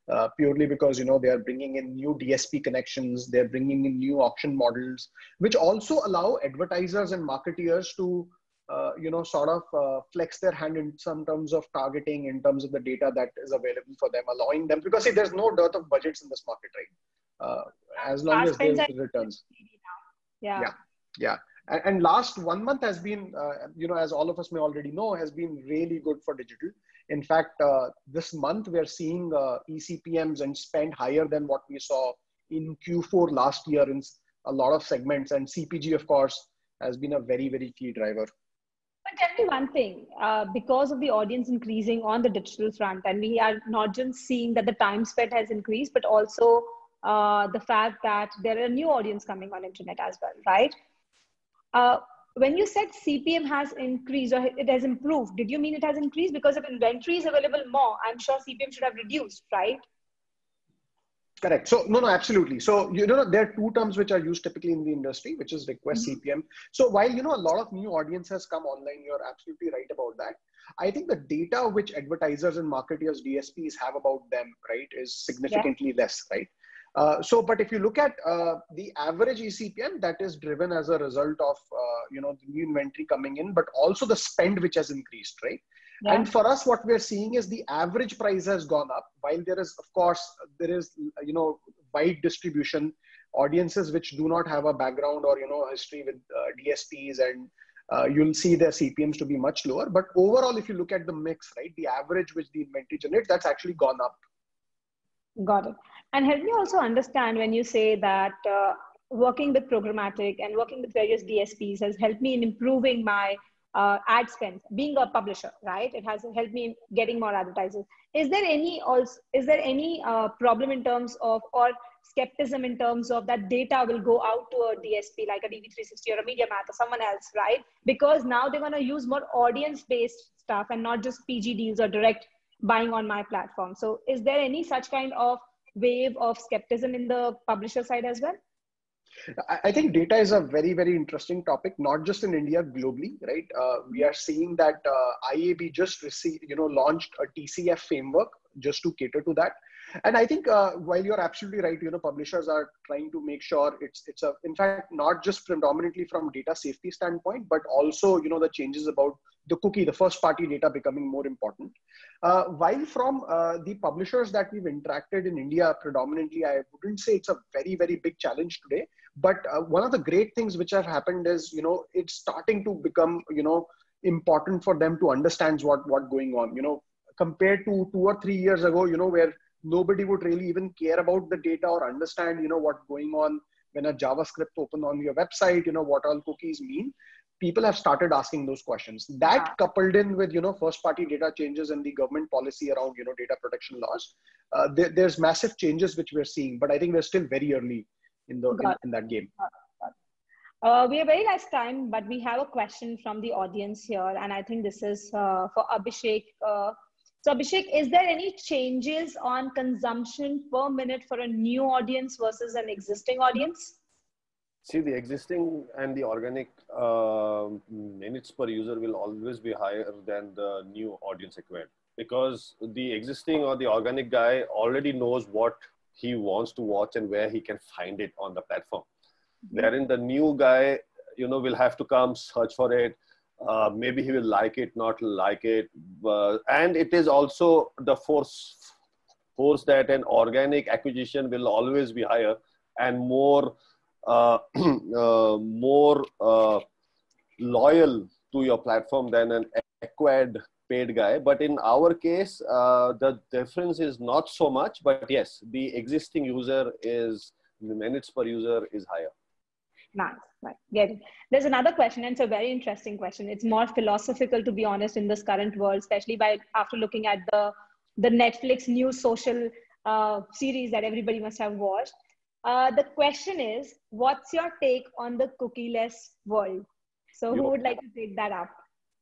uh, purely because, you know, they are bringing in new D S P connections, they're bringing in new auction models, which also allow advertisers and marketeers to, uh, you know, sort of uh, flex their hand in some terms of targeting, in terms of the data that is available for them, allowing them, because see, there's no dearth of budgets in this market, right? Uh, as long as there's returns. Yeah. Yeah. Yeah. And, and last one month has been, uh, you know, as all of us may already know, has been really good for digital. In fact, uh, this month we're seeing uh, E C P Ms and spend higher than what we saw in Q four last year in a lot of segments. And C P G, of course, has been a very, very key driver. But tell me one thing, uh, because of the audience increasing on the digital front, and we are not just seeing that the time spent has increased, but also uh, the fact that there are a new audience coming on internet as well, right? Uh, when you said C P M has increased or it has improved, did you mean it has increased because if inventory is available more? I'm sure C P M should have reduced, right? Correct. So, no, no, absolutely. So, you know, there are two terms which are used typically in the industry, which is request Mm-hmm. C P M. So while, you know, a lot of new audience has come online, you're absolutely right about that. I think the data which advertisers and marketers, D S Ps have about them, right, is significantly yeah. less, right? Uh, so, but if you look at uh, the average E C P M, that is driven as a result of, uh, you know, the new inventory coming in, but also the spend which has increased, right? Yeah. And for us, what we're seeing is the average price has gone up. While there is, of course, there is, you know, wide distribution, audiences which do not have a background or, you know, history with uh, D S Ps, and uh, you'll see their C P Ms to be much lower. But overall, if you look at the mix, right, the average which the inventory generates, that's actually gone up. Got it. And help me also understand when you say that uh, working with programmatic and working with various D S Ps has helped me in improving my uh, ad spend, being a publisher, right? It has helped me in getting more advertisers. Is there any also, is there any uh, problem in terms of, or skepticism in terms of that data will go out to a D S P like a D V three sixty or a MediaMath or someone else, right? Because now they're going to use more audience-based stuff and not just P G deals or direct buying on my platform. So is there any such kind of wave of skepticism in the publisher side as well? I think data is a very, very interesting topic, not just in India, globally, right? Uh, we are seeing that uh, I A B just received, you know, launched a T C F framework just to cater to that. And I think uh, while you're absolutely right, you know, publishers are trying to make sure it's, it's a, in fact, not just predominantly from data safety standpoint, but also, you know, the changes about the cookie, the first party data becoming more important. Uh, while from uh, the publishers that we've interacted in India, predominantly, I wouldn't say it's a very, very big challenge today. But uh, one of the great things which have happened is, you know, it's starting to become, you know, important for them to understand what, what going on, you know, compared to two or three years ago, you know, where nobody would really even care about the data or understand, you know, what's going on when a JavaScript open on your website, you know, what all cookies mean. People have started asking those questions. That yeah. coupled in with, you know, first party data changes and the government policy around, you know, data protection laws, uh, there, there's massive changes which we're seeing, but I think we're still very early in, the, in, in that game. Uh, we have very less time, but we have a question from the audience here. And I think this is uh, for Abhishek. Uh, so Abhishek, is there any changes on consumption per minute for a new audience versus an existing audience? See, the existing and the organic uh, minutes per user will always be higher than the new audience acquired, because the existing or the organic guy already knows what he wants to watch and where he can find it on the platform. Mm-hmm. Wherein the new guy, you know, will have to come search for it. Uh, maybe he will like it, not like it. Uh, and it is also the force, force that an organic acquisition will always be higher and more Uh, uh, more uh, loyal to your platform than an acquired paid guy. But in our case, uh, the difference is not so much, but yes, the existing user is, the minutes per user is higher. Nice, right. Get it. There's another question, and it's a very interesting question. It's more philosophical, to be honest, in this current world, especially by after looking at the, the Netflix new social uh, series that everybody must have watched. Uh, the question is, what's your take on the cookieless world? So who would like to take that up?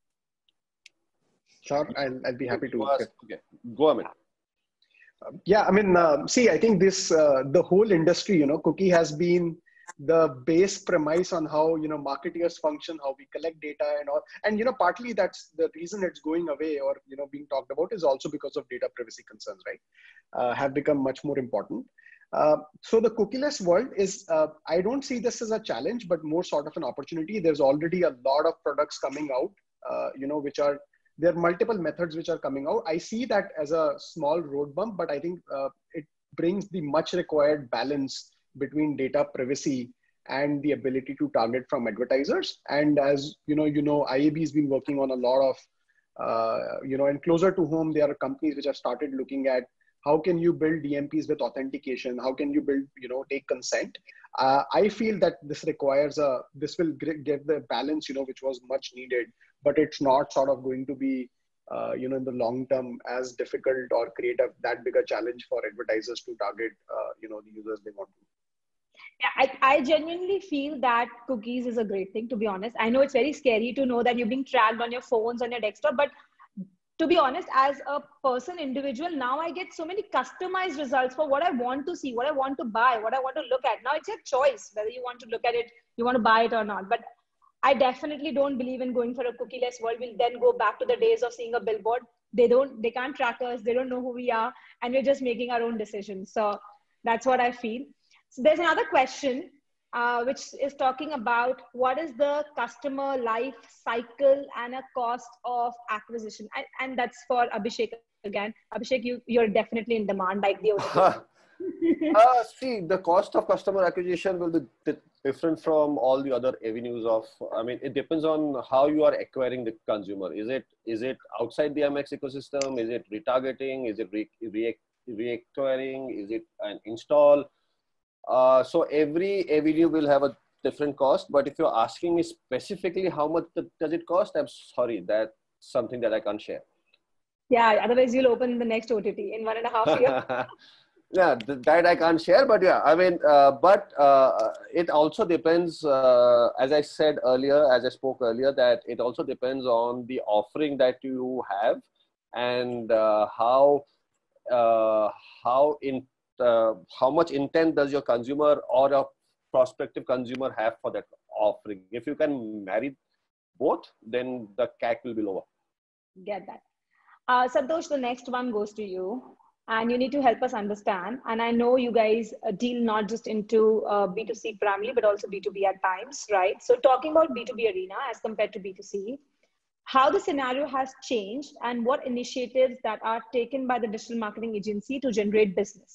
Sure, I'll, I'll be happy to. Okay, go on. Um, yeah, I mean, uh, see, I think this, uh, the whole industry, you know, cookie has been the base premise on how, you know, marketeers function, how we collect data and all. And, you know, partly that's the reason it's going away or, you know, being talked about is also because of data privacy concerns, right? Uh, have become much more important. Uh, so the cookieless world is, uh, I don't see this as a challenge, but more sort of an opportunity. There's already a lot of products coming out, uh, you know, which are, there are multiple methods which are coming out. I see that as a small road bump, but I think uh, it brings the much required balance between data privacy and the ability to target from advertisers. And as you know, you know, I A B has been working on a lot of, uh, you know, and closer to home, there are companies which have started looking at how can you build D M Ps with authentication? How can you build, you know, take consent? Uh, I feel that this requires a, this will give the balance, you know, which was much needed, but it's not sort of going to be, uh, you know, in the long term as difficult or create a, that big a challenge for advertisers to target, uh, you know, the users they want to. Yeah, I, I genuinely feel that cookies is a great thing, to be honest. I know it's very scary to know that you're being tracked on your phones, on your desktop, but to be honest, as a person, individual, now I get so many customized results for what I want to see, what I want to buy, what I want to look at. Now it's your choice whether you want to look at it, you want to buy it or not. But I definitely don't believe in going for a cookieless world. We'll then go back to the days of seeing a billboard. They don't, they can't track us. They don't know who we are. And we're just making our own decisions. So that's what I feel. So there's another question. Uh, which is talking about what is the customer life cycle and a cost of acquisition. And, and that's for Abhishek again. Abhishek, you, you're definitely in demand like the other. uh, see, the cost of customer acquisition will be different from all the other avenues of, I mean, it depends on how you are acquiring the consumer. Is it, is it outside the M X ecosystem? Is it retargeting? Is it re re re-acquiring? Is it an install? Uh, so every avenue will have a different cost, but if you're asking me specifically how much does it cost, I'm sorry, that's something that I can't share. Yeah, otherwise you'll open the next O T T in one and a half years. Yeah, that I can't share, but yeah, I mean, uh, but uh, it also depends, uh, as I said earlier, as I spoke earlier, that it also depends on the offering that you have and uh, how, uh, how in Uh, how much intent does your consumer or a prospective consumer have for that offering? If you can marry both, then the C A C will be lower. Get that. Uh, Santosh, the next one goes to you. And you need to help us understand. And I know you guys uh, deal not just into uh, B two C primarily, but also B two B at times, right? So talking about B two B arena as compared to B two C, how the scenario has changed and what initiatives that are taken by the digital marketing agency to generate business.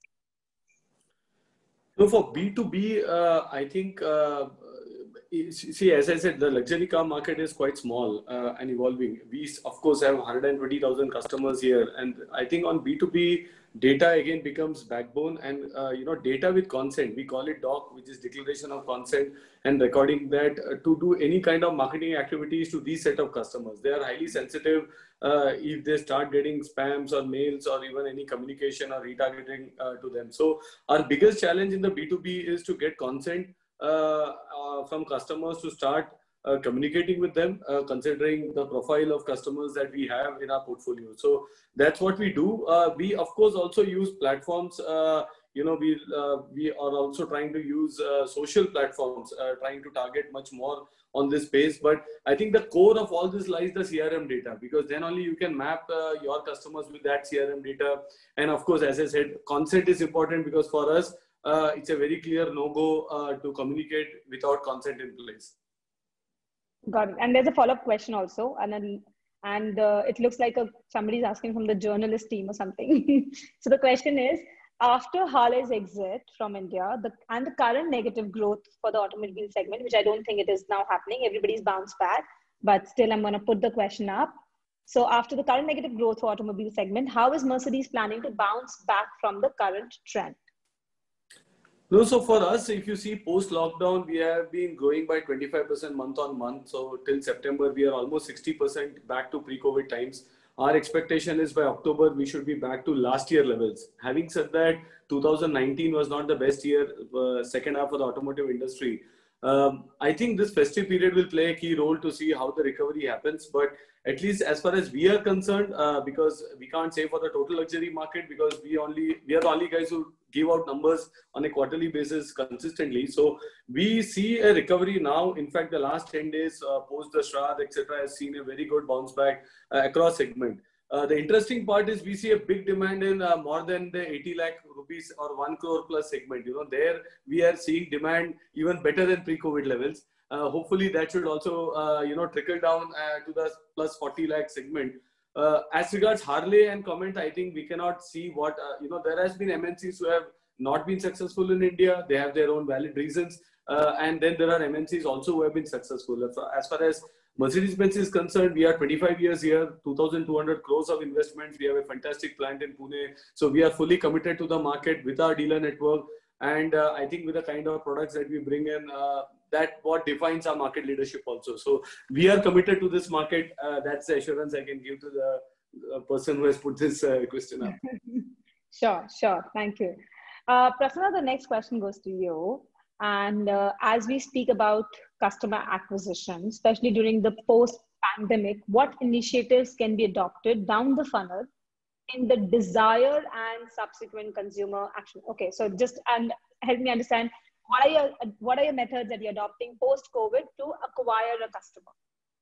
So for B two B, uh, I think, uh, see, as I said, the luxury car market is quite small uh, and evolving. We, of course, have one hundred twenty thousand customers here. And I think on B two B, data again becomes backbone and, uh, you know, data with consent. We call it D O C, which is declaration of consent, and recording that uh, to do any kind of marketing activities to these set of customers. They are highly sensitive uh, if they start getting spams or mails or even any communication or retargeting uh, to them. So our biggest challenge in the B two B is to get consent uh, uh, from customers to start Uh, communicating with them, uh, considering the profile of customers that we have in our portfolio. So that's what we do. Uh, we, of course, also use platforms. Uh, you know, we, uh, we are also trying to use uh, social platforms, uh, trying to target much more on this space. But I think the core of all this lies the C R M data, because then only you can map uh, your customers with that C R M data. And of course, as I said, consent is important because for us, uh, it's a very clear no-go uh, to communicate without consent in place. Got it. And there's a follow-up question also, and then, and uh, it looks like a, somebody's asking from the journalist team or something. So the question is, after Harley's exit from India, the and the current negative growth for the automobile segment, which I don't think it is now happening, everybody's bounced back, but still I'm going to put the question up. So after the current negative growth for automobile segment, how is Mercedes planning to bounce back from the current trend? No, so for us, if you see post-lockdown, we have been growing by twenty-five percent month on month. So till September, we are almost sixty percent back to pre-COVID times. Our expectation is by October, we should be back to last year levels. Having said that, two thousand nineteen was not the best year, uh, second half of the automotive industry. Um, I think this festive period will play a key role to see how the recovery happens. But at least as far as we are concerned, uh, because we can't say for the total luxury market, because we only we are the only guys who give out numbers on a quarterly basis consistently. So we see a recovery now. In fact, the last ten days uh, post the Shraddh, et cetera, has seen a very good bounce back uh, across segment. Uh, the interesting part is we see a big demand in uh, more than the eighty lakh rupees or one crore plus segment. You know, there we are seeing demand even better than pre-COVID levels. Uh, hopefully that should also, uh, you know, trickle down uh, to the plus forty lakh segment. Uh, as regards Harley and Comment, I think we cannot see what, uh, you know, there has been M N Cs who have not been successful in India. They have their own valid reasons. Uh, and then there are M N Cs also who have been successful. As far as Mercedes-Benz is concerned, we are twenty-five years here, two thousand two hundred crores of investments. We have a fantastic plant in Pune. So we are fully committed to the market with our dealer network. And uh, I think with the kind of products that we bring in, uh, that what defines our market leadership also. So we are committed to this market. Uh, that's the assurance I can give to the uh, person who has put this uh, question up. Sure, sure. Thank you. Uh, Prasanna, the next question goes to you. And uh, as we speak about customer acquisition, especially during the post-pandemic, what initiatives can be adopted down the funnel in the desire and subsequent consumer action? Okay, so just and help me understand, what are your what are your methods that you're adopting post-COVID to acquire a customer?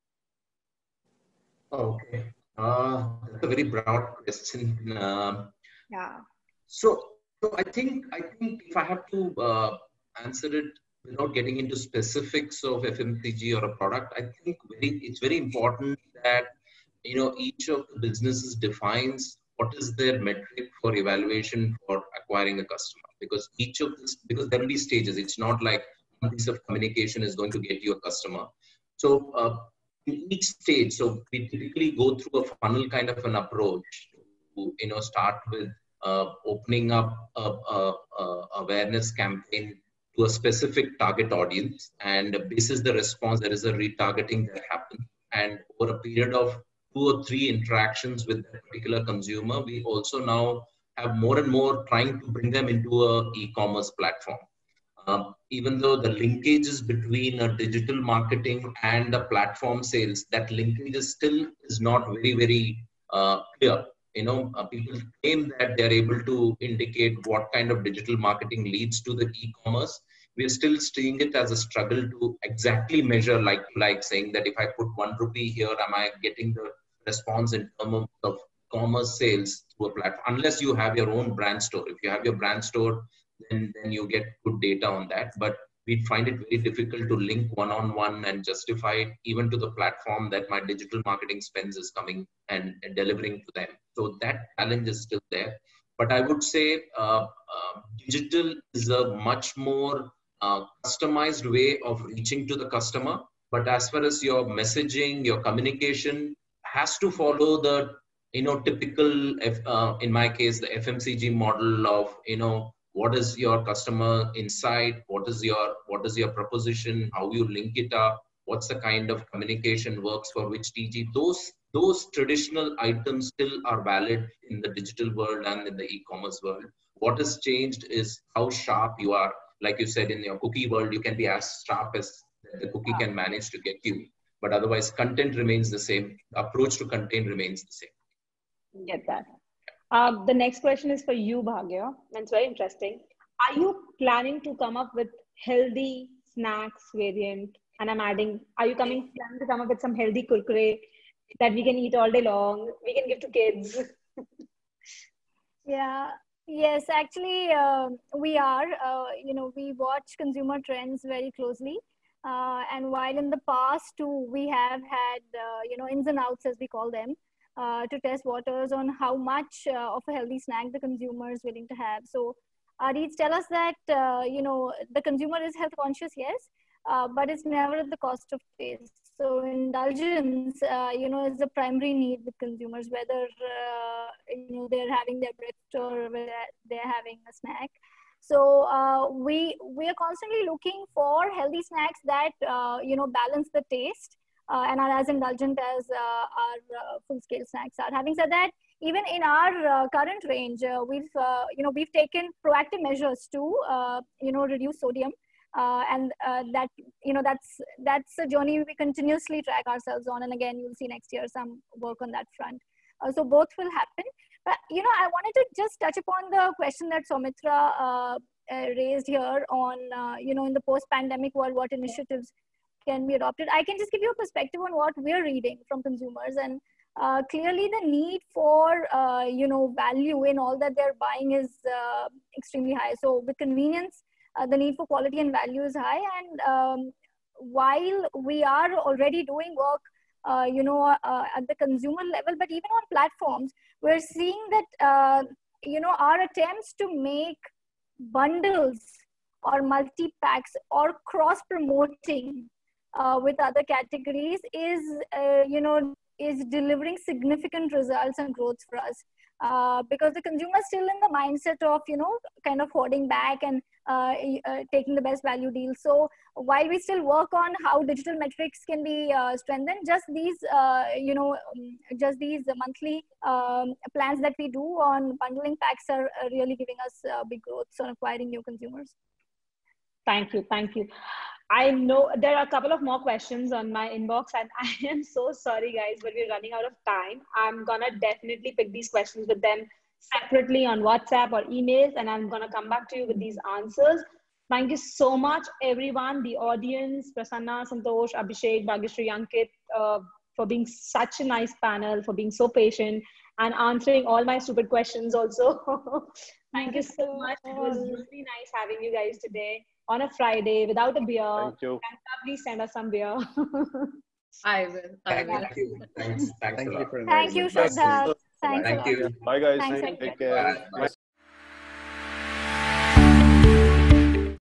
Okay, uh, that's a very broad question. Uh, yeah. So, so I think I think if I have to uh, answer it without getting into specifics of F M C G or a product, I think very, it's very important that, you know, each of the businesses defines what is their metric for evaluation for acquiring a customer, because each of this, because there will be stages. It's not like one piece of communication is going to get you a customer. So uh, in each stage, so we typically go through a funnel kind of an approach to, you know, start with uh, opening up a, a, a awareness campaign to a specific target audience, and basis the response, there is a retargeting that happens. And over a period of two or three interactions with that particular consumer, we also now have more and more trying to bring them into a e-commerce platform. Um, even though the linkages between a digital marketing and a platform sales, that linkage is still is not very, very uh, clear. You know, uh, people claim that they're able to indicate what kind of digital marketing leads to the e-commerce. We're still seeing it as a struggle to exactly measure, like, like saying that if I put one rupee here, am I getting the response in terms of commerce sales through a platform? Unless you have your own brand store. If you have your brand store, then, then you get good data on that. But we find it very difficult to link one-on-one and justify it even to the platform that my digital marketing spends is coming and, and delivering to them. So that challenge is still there. But I would say uh, uh, digital is a much more uh, customized way of reaching to the customer. But as far as your messaging, your communication has to follow the, you know, typical, F, uh, in my case, the F M C G model of, you know, what is your customer insight? What is your, what is your proposition? How you link it up? What's the kind of communication works for which T G? Those, those traditional items still are valid in the digital world and in the e-commerce world. What has changed is how sharp you are. Like you said, in your cookie world, you can be as sharp as the cookie can manage to get you. But otherwise, content remains the same. The approach to content remains the same. Get that. Uh, the next question is for you, Bhagya, and it's very interesting. Are you planning to come up with healthy snacks variant? And I'm adding, are you coming planning to come up with some healthy kurkure that we can eat all day long, we can give to kids? Yeah, yes, actually, uh, we are. Uh, you know, we watch consumer trends very closely. Uh, and while in the past too, we have had, uh, you know, ins and outs, as we call them, uh, to test waters on how much uh, of a healthy snack the consumer is willing to have. So our reads tell us that, uh, you know, the consumer is health conscious, yes, uh, but it's never at the cost of taste. So indulgence, uh, you know, is the primary need with consumers, whether, uh, you know, they're having their breakfast or whether they're having a snack. So uh, we, we are constantly looking for healthy snacks that, uh, you know, balance the taste uh, and are as indulgent as uh, our uh, full-scale snacks are. Having said that, even in our uh, current range, uh, we've, uh, you know, we've taken proactive measures to, uh, you know, reduce sodium. Uh, and uh, that, you know, that's, that's a journey we continuously track ourselves on. And again, you'll see next year some work on that front. Uh, so both will happen. But, you know, I wanted to just touch upon the question that Soumitra uh, uh, raised here on, uh, you know, in the post-pandemic world, what initiatives can be adopted. I can just give you a perspective on what we're reading from consumers. And uh, clearly the need for, uh, you know, value in all that they're buying is uh, extremely high. So with convenience, Uh, the need for quality and value is high. And um, while we are already doing work, uh, you know, uh, at the consumer level, but even on platforms, we're seeing that, uh, you know, our attempts to make bundles or multi-packs or cross-promoting uh, with other categories is, uh, you know, is delivering significant results and growth for us. Uh, because the consumer is still in the mindset of, you know, kind of hoarding back and uh, uh, taking the best value deal. So while we still work on how digital metrics can be uh, strengthened, just these, uh, you know, um, just these monthly um, plans that we do on bundling packs are uh, really giving us uh, big growth on acquiring new consumers. Thank you, thank you. I know there are a couple of more questions on my inbox, and I am so sorry, guys, but we're running out of time. I'm gonna definitely pick these questions with them separately on WhatsApp or emails, and I'm gonna come back to you with these answers. Thank you so much, everyone, the audience, Prasanna, Santosh, Abhishek, Bhagyashree, Ankit, uh, for being such a nice panel, for being so patient and answering all my stupid questions also. Thank you so much. It was really nice having you guys today on a Friday without a beer. Thank you. Can please send us some beer? I will. I will. Thank you. Thanks. Thanks Thank a you lot. for Thank you, inviting me. Shraddha. Thanks Thank a lot. you. Bye guys. Thanks, Take everybody. care. Bye. Bye.